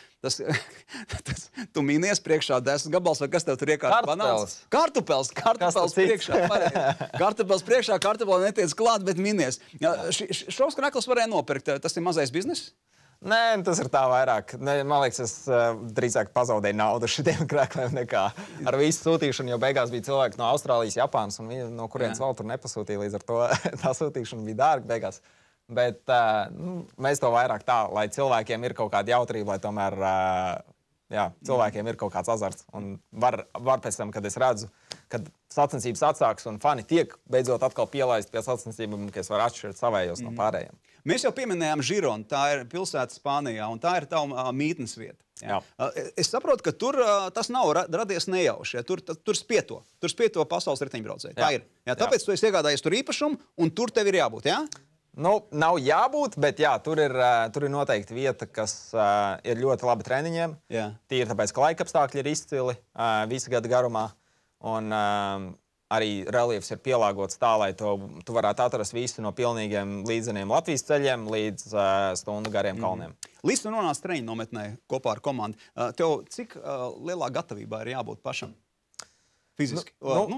tu mīnies priekšā 10 gabals, vai kas tev tur iekārt banāns? Kartupels priekšā. Kartupels priekšā, kartupeli netiec klāt, bet mīnies. Šos krekls varēja nopirkt. Tas ir mazais biznes? Nē, tas ir tā vairāk. Man liekas, es drīzāk pazaudēju naudu šitiem krēkliem nekā ar visu sūtīšanu, jo beigās bija cilvēki no Austrālijas, Japānas un no kurienes vēl tur nepasūtīja, līdz ar to tā sūtīšana bija dārga beigās. Bet mēs to vairāk tā, lai cilvēkiem ir kaut kāda jautrība, lai tomēr cilvēkiem ir kaut kāds azarts. Un var pēc tam, kad es redzu, kad sacensības atsāks un fani tiek beidzot atkal pielaist pie sacensībām, ka es varu atšķirt savējos no pārējiem. Mēs jau pieminējām Žironu, tā ir pilsēta Spānijā, un tā ir tava mītnes vieta. Jā. Es saprotu, ka tur tas nav radies nejauši. Ja? Tur spieto pasaules riteņbraucēji. Tā ir. Ja? Tāpēc tu esi iegādājies tur īpašumu, un tur tev ir jābūt. Ja? Nav jābūt, bet jā, tur ir noteikti vieta, kas ir ļoti labi treniņiem. Tīri tāpēc, ka laikapstākļi ir izcili visu gadu garumā. Un arī reliefs ir pielāgots tā, lai tu varētu atrast visu no pilnīgiem līdzeniem Latvijas ceļiem līdz stundu gariem kalniem. Līdz tu nonāc treniņu nometnē kopā ar komandu, tev cik lielā gatavībā ir jābūt pašam? Fiziski?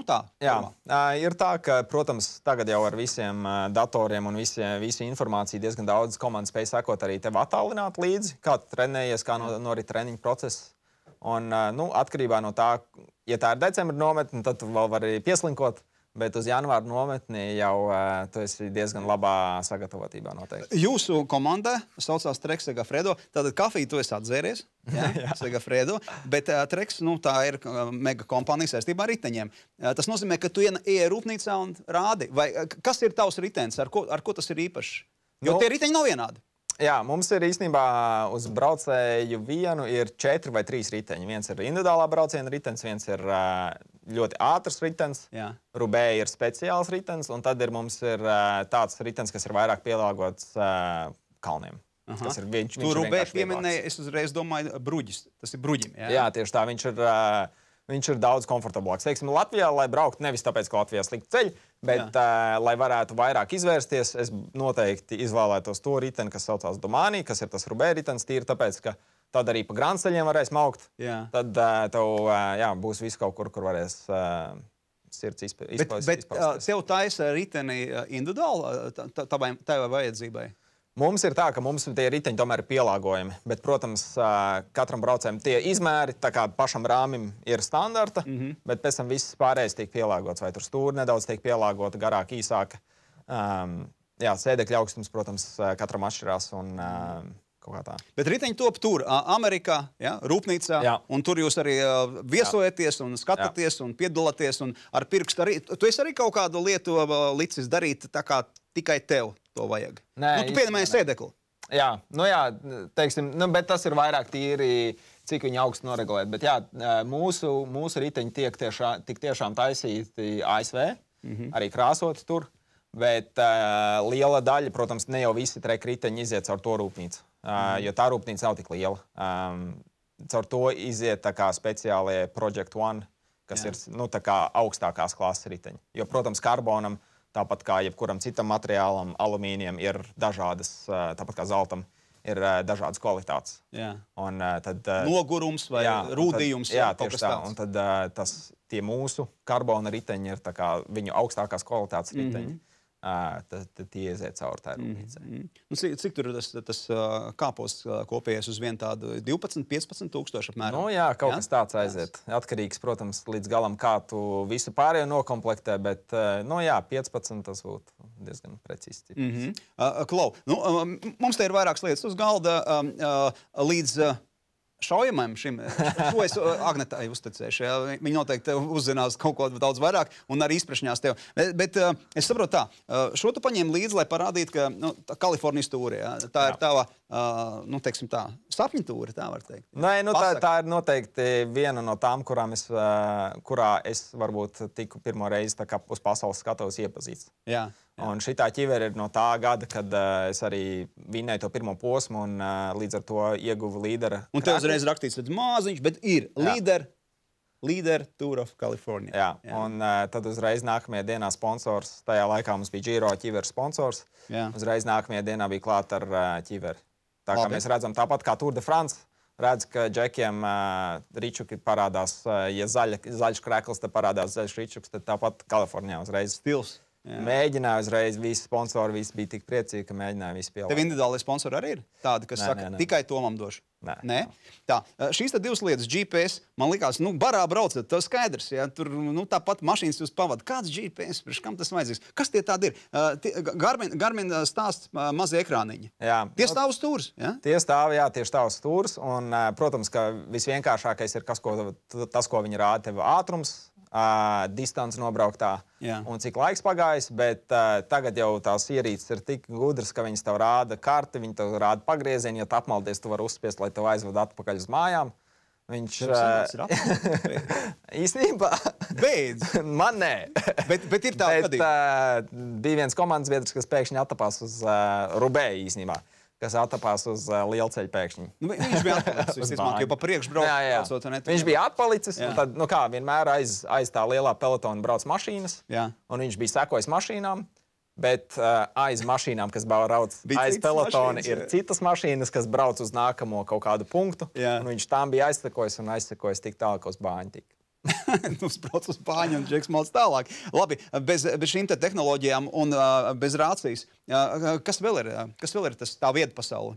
Ir tā, ka, protams, tagad jau ar visiem datoriem un visu informāciju diezgan daudz komandas spēj sekot arī tev attālināt līdzi, kā tu trenējies, kā norit treniņu process. Un, atkarībā no tā, ja tā ir decembra nometne, tad tu vēl vari pieslinkot, bet uz janvāra nometni jau tu esi diezgan labā sagatavotībā noteikti. Jūsu komanda saucās Trek Segafredo, tātad kafiju tu esi atzēries, Segafredo, bet Treks, tā ir mega kompānija saistībā ar riteņiem. Tas nozīmē, ka tu ieej rūpnīcā un rādi, vai kas ir tavs ritenis, ar ko tas ir īpašs? Jo tie riteņi nav vienādi. Jā, mums ir īstenībā uz braucēju vienu ir 4 vai 3 riteņi. Viens ir individuālā brauciena ritenis, viens ir ļoti ātrs ritenis, Rubē ir speciāls ritenis, un tad mums ir tāds ritenis, kas ir vairāk pielāgots kalniem. Tu Rubē pieminēji, es uzreiz domāju, bruģis. Tas ir bruģim, jā? Jā, tieši tā. Viņš ir daudz komfortablāks. Teiksim, Latvijā, lai brauktu nevis tāpēc, ka Latvijā slikti ceļi, bet, lai varētu vairāk izvērsties, es noteikti izvēlētos to riteni, kas saucās Domānī, kas ir tas Rubē ritenis, tīri tāpēc, ka tad arī pa grānceļiem varēs maukt. Tad tev būs viss kaut kur varēs sirds izpaust. Bet tev taisa riteni individuāli tavai vajadzībai? Mums ir tā, ka mums tie riteņi tomēr ir pielāgojami, bet, protams, katram braucējam tie izmēri, tā kā pašam rāmim ir standarta, bet pēc tam viss pārējais tiek pielāgots, vai tur stūri nedaudz tiek pielāgota, garāk, īsāka. Sēdekļa augstums, protams, katram atšķirās un kaut kā tā. Bet riteņi top tur, Amerikā, rūpnīcā, un tur jūs arī viesojaties un skatāties un piedalāties un ar pirkstu arī. Tu esi arī kaut kādu lietu licis darīt tā kā tikai tev to vajag? Tu pieņemēji sēdekli. Teiksim, bet tas ir vairāk tīri, cik viņi augstu noregulēt. Bet mūsu riteņi tik tiešām taisīti ASV, arī krāsoti tur, bet liela daļa, protams, ne jau visi Trek riteņi iziet caur to rūpnīcu, jo tā rūpnīca nav tik liela. Caur to iziet tā kā speciālie Project One, kas ir tā kā augstākās klases riteņi. Jo, protams, karbonam, tāpat kā jebkuram citam materiālam, alumīnijam ir dažādas, tāpat kā zeltam, ir dažādas kvalitātes. Un tad nogurums vai rūdījums. Jā, tieši tā. Un tad tie mūsu karbona riteņi ir tā kā viņu augstākās kvalitātes riteņi. Tad tie iziet cauri tā rūpnīcai. Cik tur tas kāpos kopējais uz vienu tādu 12-15 tūkstoši apmēram? Kaut kas tāds aiziet. Atkarīgs, protams, līdz galam, kā tu visu pārējo nokomplektē, bet 15 tas būtu diezgan precīzi. Klau, mums te ir vairākas lietas uz galda līdz šaujamajam šim. Šo es Agnetai uzticēšu. Viņi noteikti uzzinās kaut ko daudz vairāk un arī izprašņās tev. Bet es saprotu tā, šo tu paņēmi līdzi, lai parādītu, ka Kalifornijas tūri, tā ir tava, teiksim tā, sapņu tūri, tā var teikt. Nē, tā ir noteikti viena no tām, kurā es varbūt tiku pirmo reizi tā kā uz pasaules skatuves iepazīts. Un šitā ķivere ir no tā gada, kad es arī vinnēju to pirmo posmu un līdz ar to ieguvu līdera. Un te uzreiz rakstīts, tad māziņš, bet ir Leader Tour of California. Jā. Un tad uzreiz nākamajā dienā sponsors, tajā laikā mums bija Giro ķiveru sponsors, uzreiz nākamajā dienā bija klāt ar ķiveri. Tā kā mēs redzam tāpat kā Tour de France, redz, ka džekiem ričuki parādās, ja zaļš krekls, tad parādās zaļš ričuks, tad tāpat Kalifornijā uzreiz. Stils. Mēģināja uzreiz, visi sponsori, visi bija tik priecīgi, ka mēģināja visi pielāgot. Tev individuāli sponsori arī ir tādi, kas saka, tikai Tomam došu? Nē? Tā, šīs tad divas lietas, GPS, man likās, barā braucat, tas skaidrs, ja, tur, tāpat mašīnas jūs pavada. Kāds GPS, priekš kam tas vajadzīgs? Kas tie tādi ir? Garmin stāsts mazie ekrāniņi. Jā. Tie stāv uz stūres, ja? Tie stāv, jā, tieši tā uz stūres, un, protams, ka visvienkāršākais ir tas, ko viņi rāda tev ātrums, distance nobrauktā un cik laiks pagājis, bet tagad jau tās ierīces ir tik gudras, ka viņas tev rāda karti, viņi tev rāda pagriezieni, ja tu apmaldies, tu vari uzspiest, lai tev aizved atpakaļ uz mājām. Viņš īstenībā beidz. Man nē. Bet ir tā gadījumā. Bija viens komandas biedrs, kas pēkšņi attapās uz Rubēju īstenībā. Kas attapās uz lielceļu pēkšņi. Viņš bija atpalicis, jau pa priekšu braucot. Viņš bija atpalicis, un tad, vienmēr aiz tā lielā pelotona brauc mašīnas, un viņš bija sekojis mašīnām, bet aiz mašīnām, kas brauc aiz pelotona, ir citas mašīnas, kas brauc uz nākamo kaut kādu punktu, un viņš tām bija aizsekojis tik tālu, ka uz bāņu tika. Brauc uz bāņu un Džeks malc tālāk. Labi, bez šīm te tehnoloģijām un bez rācijas, kas vēl ir tā vieta pasaule?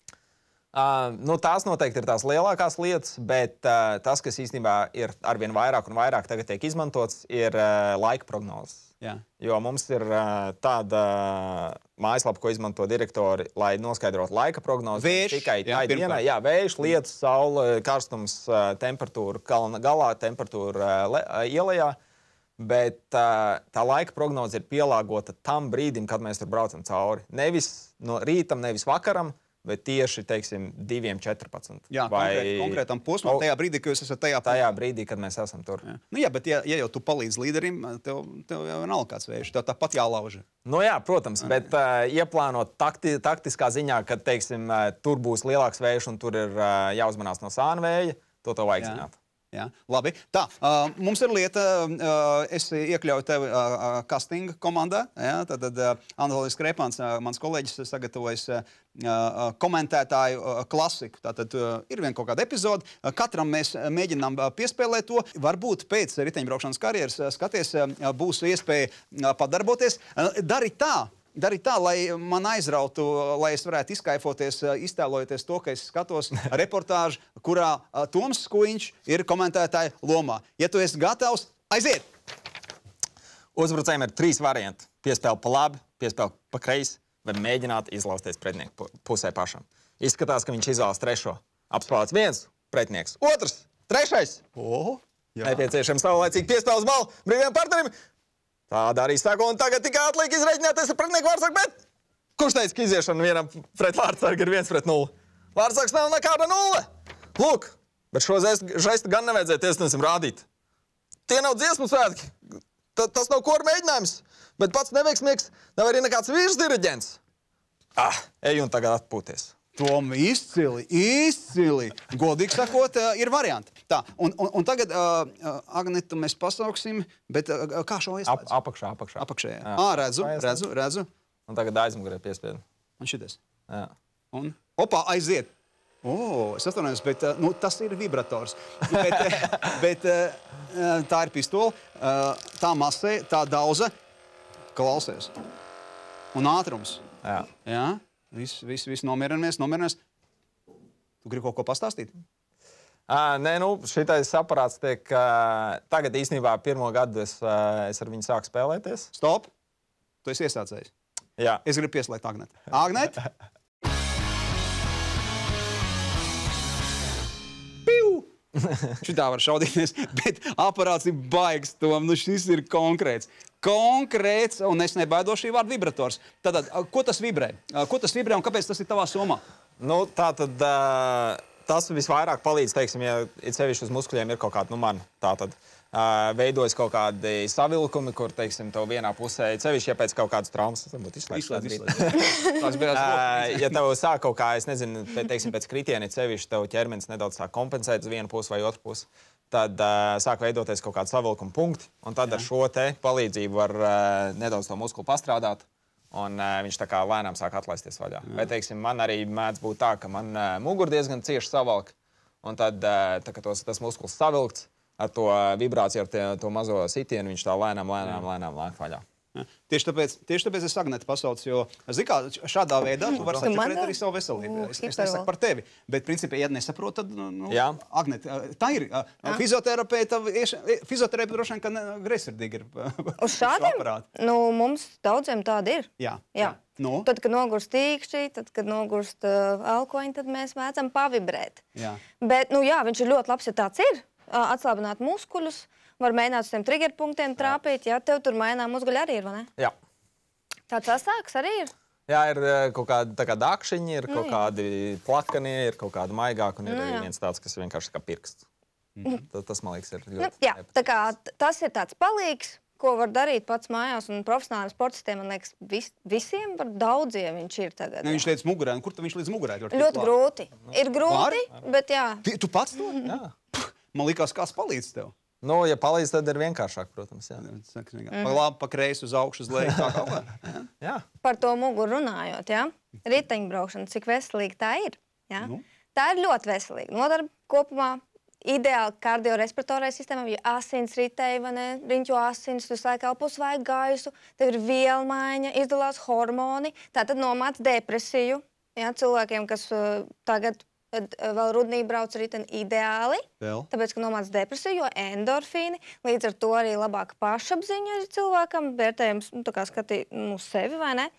Tās noteikti ir tās lielākās lietas, bet tas, kas īstenībā ir arvien vairāk un vairāk tagad tiek izmantots, ir laika prognozes. Jo mums ir tāda mājaslapa, ko izmanto direktori, lai noskaidrotu laika prognozes. Vējš, tikai tai dienai. Jā, vējš, lietus, saule, karstums, temperatūra kalna galā, temperatūra ielejā. Bet tā laika prognoze ir pielāgota tam brīdim, kad mēs tur braucam cauri. Nevis no rītam, nevis vakaram, bet tieši, teiksim, 2:14. Jā, konkrētam posmam, tajā brīdī, kad jūs esat tajā brīdī, kad mēs esam tur. Jā, bet ja jau tu palīdz līderim, tev jau nav kāds vējš, tev tāpat jālauž. Jā, protams, bet ieplānot taktiskā ziņā, kad, teiksim, tur būs lielāks vējš un tur ir jāuzmanās no sānvēja, to vajag zināt. Jā, labi. Tā, mums ir lieta, es iekļauju tevi casting komandā. Tad Anatolijs Krēpāns, mans kolēģis, sagatavojas komentētāju klasiku. Tātad ir vien kaut kāda epizode. Katram mēs mēģinām piespēlēt to. Varbūt pēc riteņbraukšanas karjeras, skaties, būs iespēja padarboties. Dari tā, lai man aizrautu, lai es varētu izkaifoties, iztēlojoties to, ka es skatos reportāžu, kurā Toms Skuiņš ir komentētāja lomā. Ja tu esi gatavs, aiziet! Uzbrucējiem ir 3 varianti. Piespēle pa labi, piespēle pa kreisi, vai mēģināt izlausties pretinieku pusē pašam. Izskatās, ka viņš izvēlas 3. Apspēlēts 1, pretinieks 2, 3. Nepieciešams savlaicīgi piespēle uz balu brīviem partnerim. Tāda arī saka, un tagad tikai atliek izreģināties ar pretinieku Vārtsargu, bet kurš teica, ka iziešana vienam pret Vārtsargu ir 1-0? Vārtsargs nav nekāda 0. Lūk, bet šo žestu gan nevajadzēja tiesnesim rādīt. Tie nav dziesmu svētki. Tas nav kora mēģinājums, bet pats neveiksmīgs nav arī nekāds virsdiriģents. Ej un tagad atpūties. Tom, izcili. Godīgi sakot, ir varianti. Tā, un tagad, Agnetu, mēs pasauksim, bet kā šo iespējas? Apakšā. Redzu. Un tagad aizmugurē piespēdu. Un šities. Jā. Un, opā, aiziet. Es atvainojos, bet tas ir vibrators. Bet tā ir pistola, tā masē, tā dauza. Klausies. Un ātrums. Jā. Viss nomierinamies. Tu gribi kaut ko pastāstīt? Nē, šitais aparāts tiek... Tagad īstenībā pirmo gadu es ar viņu sāku spēlēties. Stop! Tu esi iesācējis. Jā. Es gribu pieslēgt Agnetu. Agnet! Piu! Šitā var šaudīties, bet aparāts ir baigs, Tom. Šis ir konkrēts. Un es nebaidos šī vārda vibrators. Tātad, ko tas vibrē? Un kāpēc tas ir tavā somā? Tātad tas visvairāk palīdz, teiksim, ja sevišķi uz muskuļiem ir kaut kāda, man tātad, veidojas kaut kādi savilkumi, kur, teiksim, tev vienā pusē, sevišķi, ja pēc kaut kādas traumas, tas varbūt izslēdz. Ja tev sāk kaut kā, es nezinu, teiksim, pēc kritiena, sevišķi tev ķermenis nedaudz sāk kompensēt uz vienu pusi vai otru pusi, tad sāk veidoties kaut kādi savilkuma punkti, un tad ar šo te palīdzību var nedaudz to muskulu pastrādāt, un viņš tā kā lēnām sāk atlaisties vaļā. Vai, teiksim, man arī mēdz būt tā, ka man mugur diezgan cieši savalk, un tad, tā kā tas muskuls savilkts, ar to vibrāciju, ar to mazo sitienu, viņš tā lēnām lāk vaļā. Tieši tāpēc es Agneti pasaucu, jo, zini kā, šādā veidā tu vari saķeprēt arī savu veselību. Es nesaku par tevi, bet, principā, ja nesaprot, tad, Agneti, tā ir. Fizioterapeiti droši vien, ka greizsirdīgi ir. Uz šādiem? Mums daudziem tādi ir. Jā. Tad, kad nogurst tīkšķi, tad, kad nogurst alkoņi, tad mēs mēdzam pavibrēt. Bet, viņš ir ļoti labs, ja tāds ir. Atslābināt muskuļus, var mēģināt uz tiem triggerpunktiem trāpīt, ja tev tur mainā muskuļi arī ir, vai ne? Jā. Tāds asāks arī ir? Jā, ir kaut kādi tā kā dakšiņi, ir kaut kādi plakanie, ir kaut kādi maigāki, un ir viens tāds, kas vienkārši kā pirksts. Tas, man liekas, ir ļoti... Jā, tā kā tas ir tāds palīgs, ko var darīt pats mājās, un profesionāliem sportistiem, man liekas, visiem var daudziem viņš ir tagad. Viņš līdz mugurē, un kur tu viņš līdz mugurē? Ļoti grūti. Ir grūti, bet jā. Tu pats to? Jā. Man likās, kāds palīdz tev. Ja palīdz, tad ir vienkāršāk, protams. Pa labi, pa kreisi, uz augšu, uz leju, tā kaut kā. Jā. Par to muguru runājot, jā? Riteņbraukšana, cik veselīgi tā ir. Jā? Tā ir ļoti veselīga. Nodarba kopumā ideāli kardiorespiratorai sistēmai, jo asins ritēja, vai ne? Riņķo asins, tu slēg elpus vai gaisu, tev ir vielmaiņa, izdalās hormoni, tā tad nomāc depresiju. Jā, cilvēkiem, kas tagad vēl rudnī brauc riteni ideāli, tāpēc, ka nomāc depresiju, jo endorfīni, līdz ar to arī labāka pašapziņa ir cilvēkam, vērtējums, tā kā skatīt uz sevi, vai ne?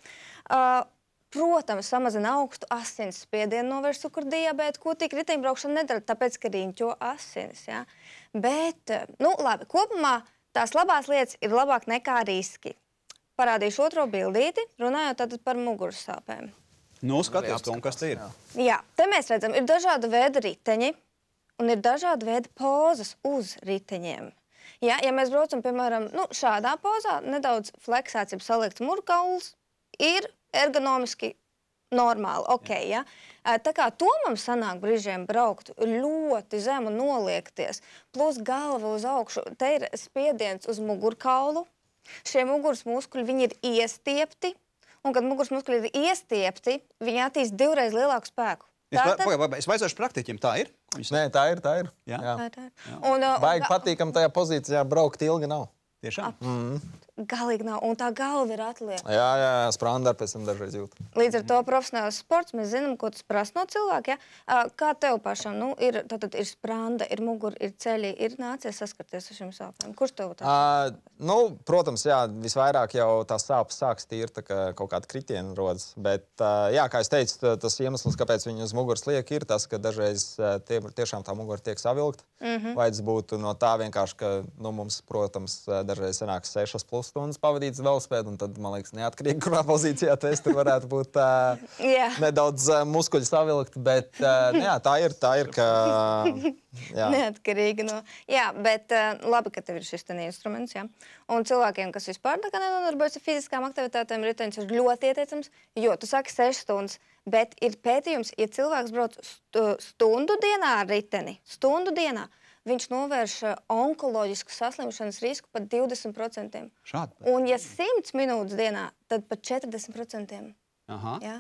Protams, samazina augstu asins spiedienu, novērš cukurdiabētu, ko tik riteņbraukšana nedara, tāpēc, ka riņķo asinis, jā. Bet, labi, kopumā tās labās lietas ir labāk nekā riski. Parādīšu otro bildīti, runājot tātad par muguras sāpēm. Skaties to, un kas te ir? Jā, te mēs redzam, ir dažāda veida riteņi un ir dažāda veida pozas uz riteņiem. Ja mēs braucam, piemēram, šādā pozā, nedaudz fleksēts, ja saliekts murkauls, ir ergonomiski normāli, ok, ja? Tā kā to mums sanāk brīžiem braukt ļoti zemu noliekties, plus galva uz augšu, te ir spiediens uz mugurkaulu, šie muguras muskuļi, viņi ir iestiepti, un, kad muguras muskuļi ir iestiepti, viņi attīst 2 reiz lielāku spēku. Es vaicāšu praktiķiem, tā ir? Nē, tā ir. Baigi patīkam tajā pozīcijā braukt ilgi nav. Tiešām? Galīgi nav, un tā galva ir atliek. Jā, spranda pēc tam dažreiz jūt. Līdz ar to profesionāls sports, mēs zinām, ko tas prasa no cilvēka, ja? Kā tev pašam, ir spranda, ir mugura, ir ceļi, ir nācies saskarties ar šiem sāpēm. Kurš tev tā? Protams, jā, visvairāk jau tās sāpes sāks tīri, tā kā kaut kāda kritiena rodas, bet, jā, kā es teicu, tas iemesls, kāpēc viņi uz muguras liek, ir tas, ka dažreiz tiešām tā mugura tiek savilkta. Vajadz būtu no tā vienkārši, ka, mums, protams, dažreiz sanāks 6+ stundas pavadīts velospēdu, un tad, man liekas, neatkarīgi, kurā pozīcijā tu esi, tur varētu būt nedaudz muskuļi savilkt, bet, tā ir, ka... Neatkarīgi no... Jā, bet labi, ka tev ir šis instruments, jā. Un cilvēkiem, kas vispār tā kā nenodarbojas ar fiziskām aktivitātēm, ritenis ir ļoti ieteicams, jo tu saki 6 stundas, bet ir pētījums, ja cilvēks brauc stundu dienā ar riteni, viņš novērš onkoloģisku saslimšanas risku pat 20%. Šādi? Un ja 100 minūtes dienā, tad pat 40%. Jā.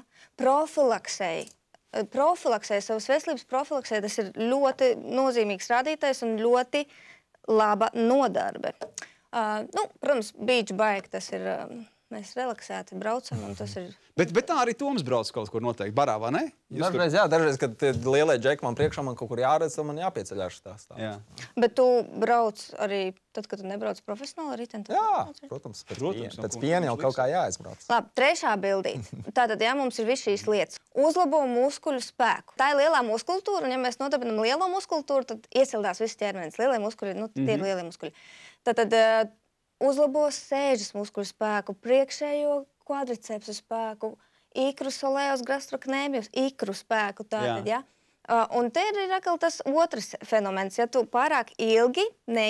Profilaksei, savas veselības profilaksei, tas ir ļoti nozīmīgs rādītājs un ļoti laba nodarbe. Protams, beach bike, tas ir... Mēs relaksēti braucam, un tas ir... Bet tā arī Toms brauc kaut kur noteikti barā, vai ne? Dažreiz, kad lielie džeki man priekšā, man kaut kur jāredz, tad man jāpieceļās tās. Bet tu brauc arī tad, kad tu nebrauc profesionāli riteni? Jā, protams, pēc piena jau kaut kā jāizbrauc. Labi, trešā bildīte. Tātad, mums ir viss šīs lietas. Uzlabo muskuļu spēku. Tā ir lielā muskultūra, un ja mēs nodarbinam lielo muskultūru, tad iesildās viss ķermenis. Lielie muskuļi, tie ir lielie muskuļi. Tātad, uzlabo sēžas muskuļu spēku, priekšējo kvadricepsu spēku, ikru solējos gastroknēmijos, ikru spēku tātad, ja? Un te ir atkal tas otrs fenomens. Ja tu pārāk ilgi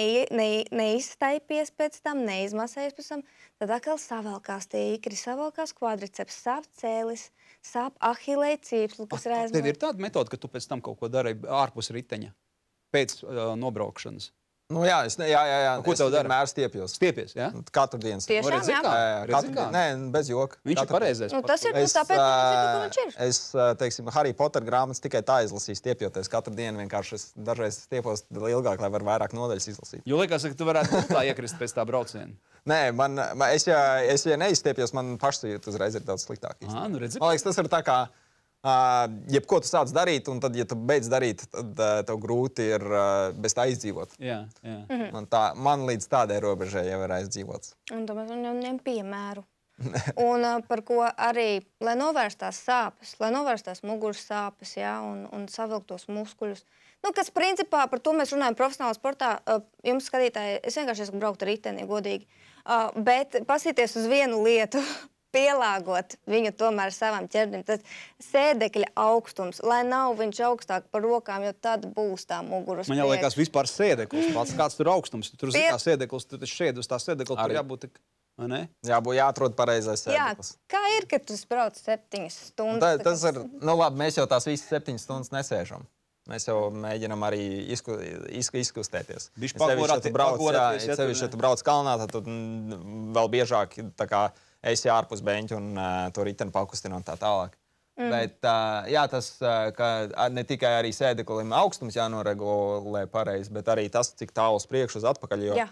neizstaipies pēc tam, neizmasējies pēc tam, tad atkal savalkās tie ikri, savalkās kvadriceps, sāp cēlis, sāp ahilei cīpslu, kas ir aizmēr. Tev ir tāda metoda, ka tu pēc tam kaut ko dari ārpus riteņa, pēc nobraukšanas? Nu jā, Ko tev dara? Vienmēr stiepjos. Stiepies, jā? Katru dienu. Tiešām, jā? Nē, bez joka. Viņš ir pareizais. Nu, tas ir tāpēc, ka viņš ir. Es, teiksim, Harry Potter grāmatas tikai tā izlasīju stiepjoties. Katru dienu vienkārši es dažreiz stiepos ilgāk, lai var vairāk nodaļas izlasīt. Jo liekas, ka tu varētu tā iekrist pēc tā brauciena. Nē, es ja neizstiepjos, man pašsajūta uzreiz ir daudz sliktāk. Nu redzi. Man liekas, tas ir tā kā, jebko tu sāc darīt, un tad, ja tu beidz darīt, tad tev grūti ir bez tā izdzīvot. Jā. Man līdz tādai robežai jau ir aizdzīvots. Un tomēr viņam piemēru. Un par ko arī, lai novērstās sāpes, lai novērstās muguras sāpes, jā, un savilktos muskuļus. Nu, kas principā, par to mēs runājam profesionālā sportā, jums skatītāji, es vienkārši esmu braukt ar riteni, godīgi, bet pasīties uz vienu lietu, pielāgot viņu tomēr savam ķermenim, tad sēdekļa augstums, lai nav viņš augstāk par rokām, jo tad būs tā muguras Man jau liekas vispār sēdeklis pats, kāds tur augstums, tur zin kā sēdeklis, tur šeit uz tā sēdekla, tur jābūt tik, vai ne? Jāatrod pareizais sēdeklis. Jā, kā ir, kad tu brauc 7 stundas? Tas ir, nu labi, mēs jau tās visas 7 stundas nesēžam. Mēs jau mēģinām arī izkustēties. Sevišķi, ja tu brauc kalnā, tad tu vēl biežāk tā kā esi ārpus beņķa un to riteni pakustina un tā tālāk. Bet jā, tas, ka ne tikai arī sēdeklim augstums jānoregulē pareizi, bet arī tas, cik tālu uz priekšu uz atpakaļ. Jo,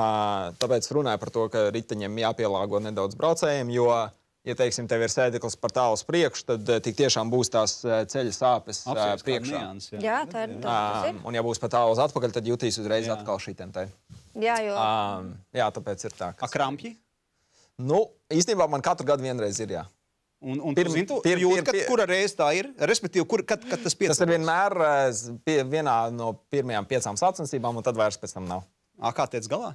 tāpēc runāju par to, ka riteņiem jāpielāgo nedaudz braucējiem, jo, ja, teiksim, tev ir sēdeklis par tālu uz priekšu, tad tik tiešām būs tās ceļa sāpes priekšā. Jā, tā ir. Un ja būs par tālu uz atpakaļ, tad jutīs uzreiz atkal šitemtai. Jā, jo. Jā, tāpēc ir tā. Krampji? Nu, īstenībā man katru gadu vienreiz ir, jā. Un tu jūt, kura reize tā ir? Respektīvi, kad tas piecas? Tas ir vienmēr vienā no pirmajām 5 sacensībām, un tad vairs pēc tam nav. Kā tiec galā?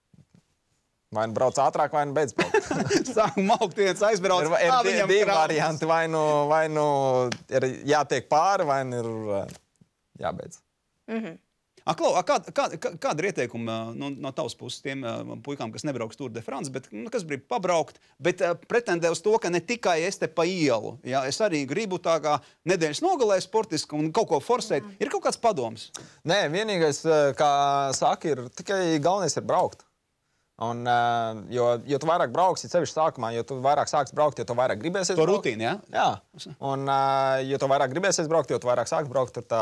Vai nu brauc ātrāk, vai nu beidz braukt. Sākuma augtiens aizbrauc. Ir divi varianti, vai nu ir jātiek pāri, vai nu ir jābeidz. Klau, kāda ir ieteikuma no tavas puses tiem puikām, kas nebrauks Tour de France, bet kas grib pabraukt, bet pretendē uz to, ka ne tikai es te pa ielu, ja, es arī gribu tā kā nedēļas nogalē sportiski un kaut ko forsēt. Ir kaut kāds padoms? Nē, vienīgais, kā saka, ir tikai galvenais ir braukt. Un, jo tu vairāk brauksi, sevišķi sākumā, jo tu vairāk sāks braukt, jo tu vairāk gribēsies braukt. To rutīni, jā? Jā. Un, jo tu vairāk gribēsies braukt, jo tu vairāk sāks braukt, tur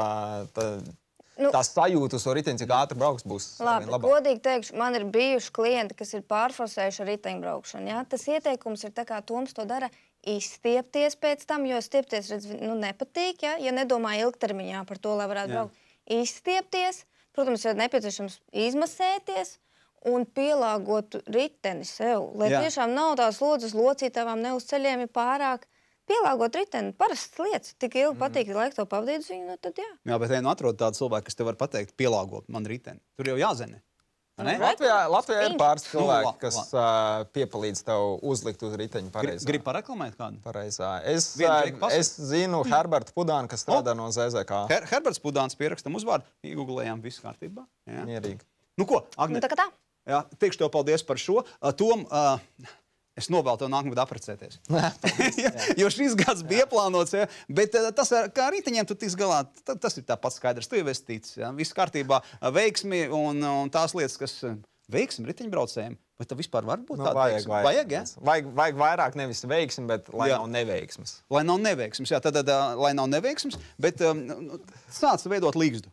tās sajūtas uz riteņa, cik ātri brauks, būs labāk. Godīgi teikšu, man ir bijuši klienti, kas ir pārforsējuši ar riteņbraukšanu. Ja? Tas ieteikums ir tā kā Toms to dara, izstiepties pēc tam, jo stiepties, redz, nepatīk, ja nedomā ilgtermiņā par to, lai varētu braukt. Izstiepties, protams, ir nepieciešams izmasēties un pielāgot riteni sev, lai tiešām nav tās lodzes locītavām, ne uz ceļiem ir pārāk. Pielāgot riteni, parastas lietas, tik ilgi patīk, laiku to pavadīt uz viņu, tad jā. Jā, bet atrod tādu cilvēku, kas te var pateikt, pielāgot man riteni. Tur jau jāzina. Latvijā ir pāris cilvēki, kas piepalīdz tev uzlikt uz riteņu pareizā. Grib pareklamēt kādu? Pareizā. Es zinu Herbertu Pudānu, kas strādā no ZZK. Herberts Pudāns pierakstam uzvārdu, iegooglējām, viss kārtībā. Mierīgi. Nu ko, Agnete? Tā kā tā. Jā, teikšu tev paldies par šo. Tom, es novēlu tev nākamgad apprecēties. Jo šis gads bija ieplānots, ja? Bet tas, kā riteņiem tu tiks galā, tas ir tāpat skaidrs. Tu jau esi ticis, ja? Viss kārtībā, veiksmi un tās lietas, kas veiksmi riteņbraucējiem. Vai tā vispār var būt tāda veiksmi? Vajag, ja? Vajag vairāk nevis veiksmi, bet lai nav neveiksmes. Lai nav neveiksmes, jā. Tad lai nav neveiksmes, bet sāc veidot līgzdu.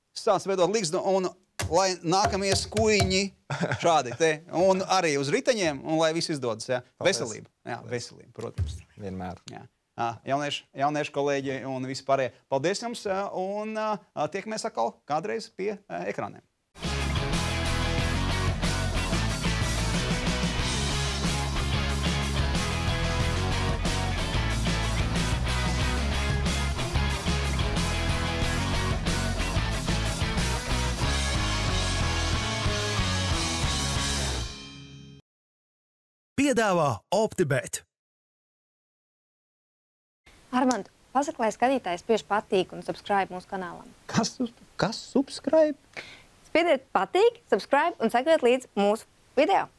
Un lai nākamie skuiņi šādi te, un arī uz riteņiem, un lai viss izdodas, jā. Veselība. Jā, veselība, protams. Vienmēr. Jā. Jaunieši kolēģi un visi pārējie. Paldies jums, un tiekamies atkal kādreiz pie ekrāniem. Piedāvā OptiBet. Armand, Pasaka, lai skatītājs spiež patīk un subscribe mūsu kanālam. Kas subscribe? Spiediet patīk, subscribe un sekojiet līdz mūsu video.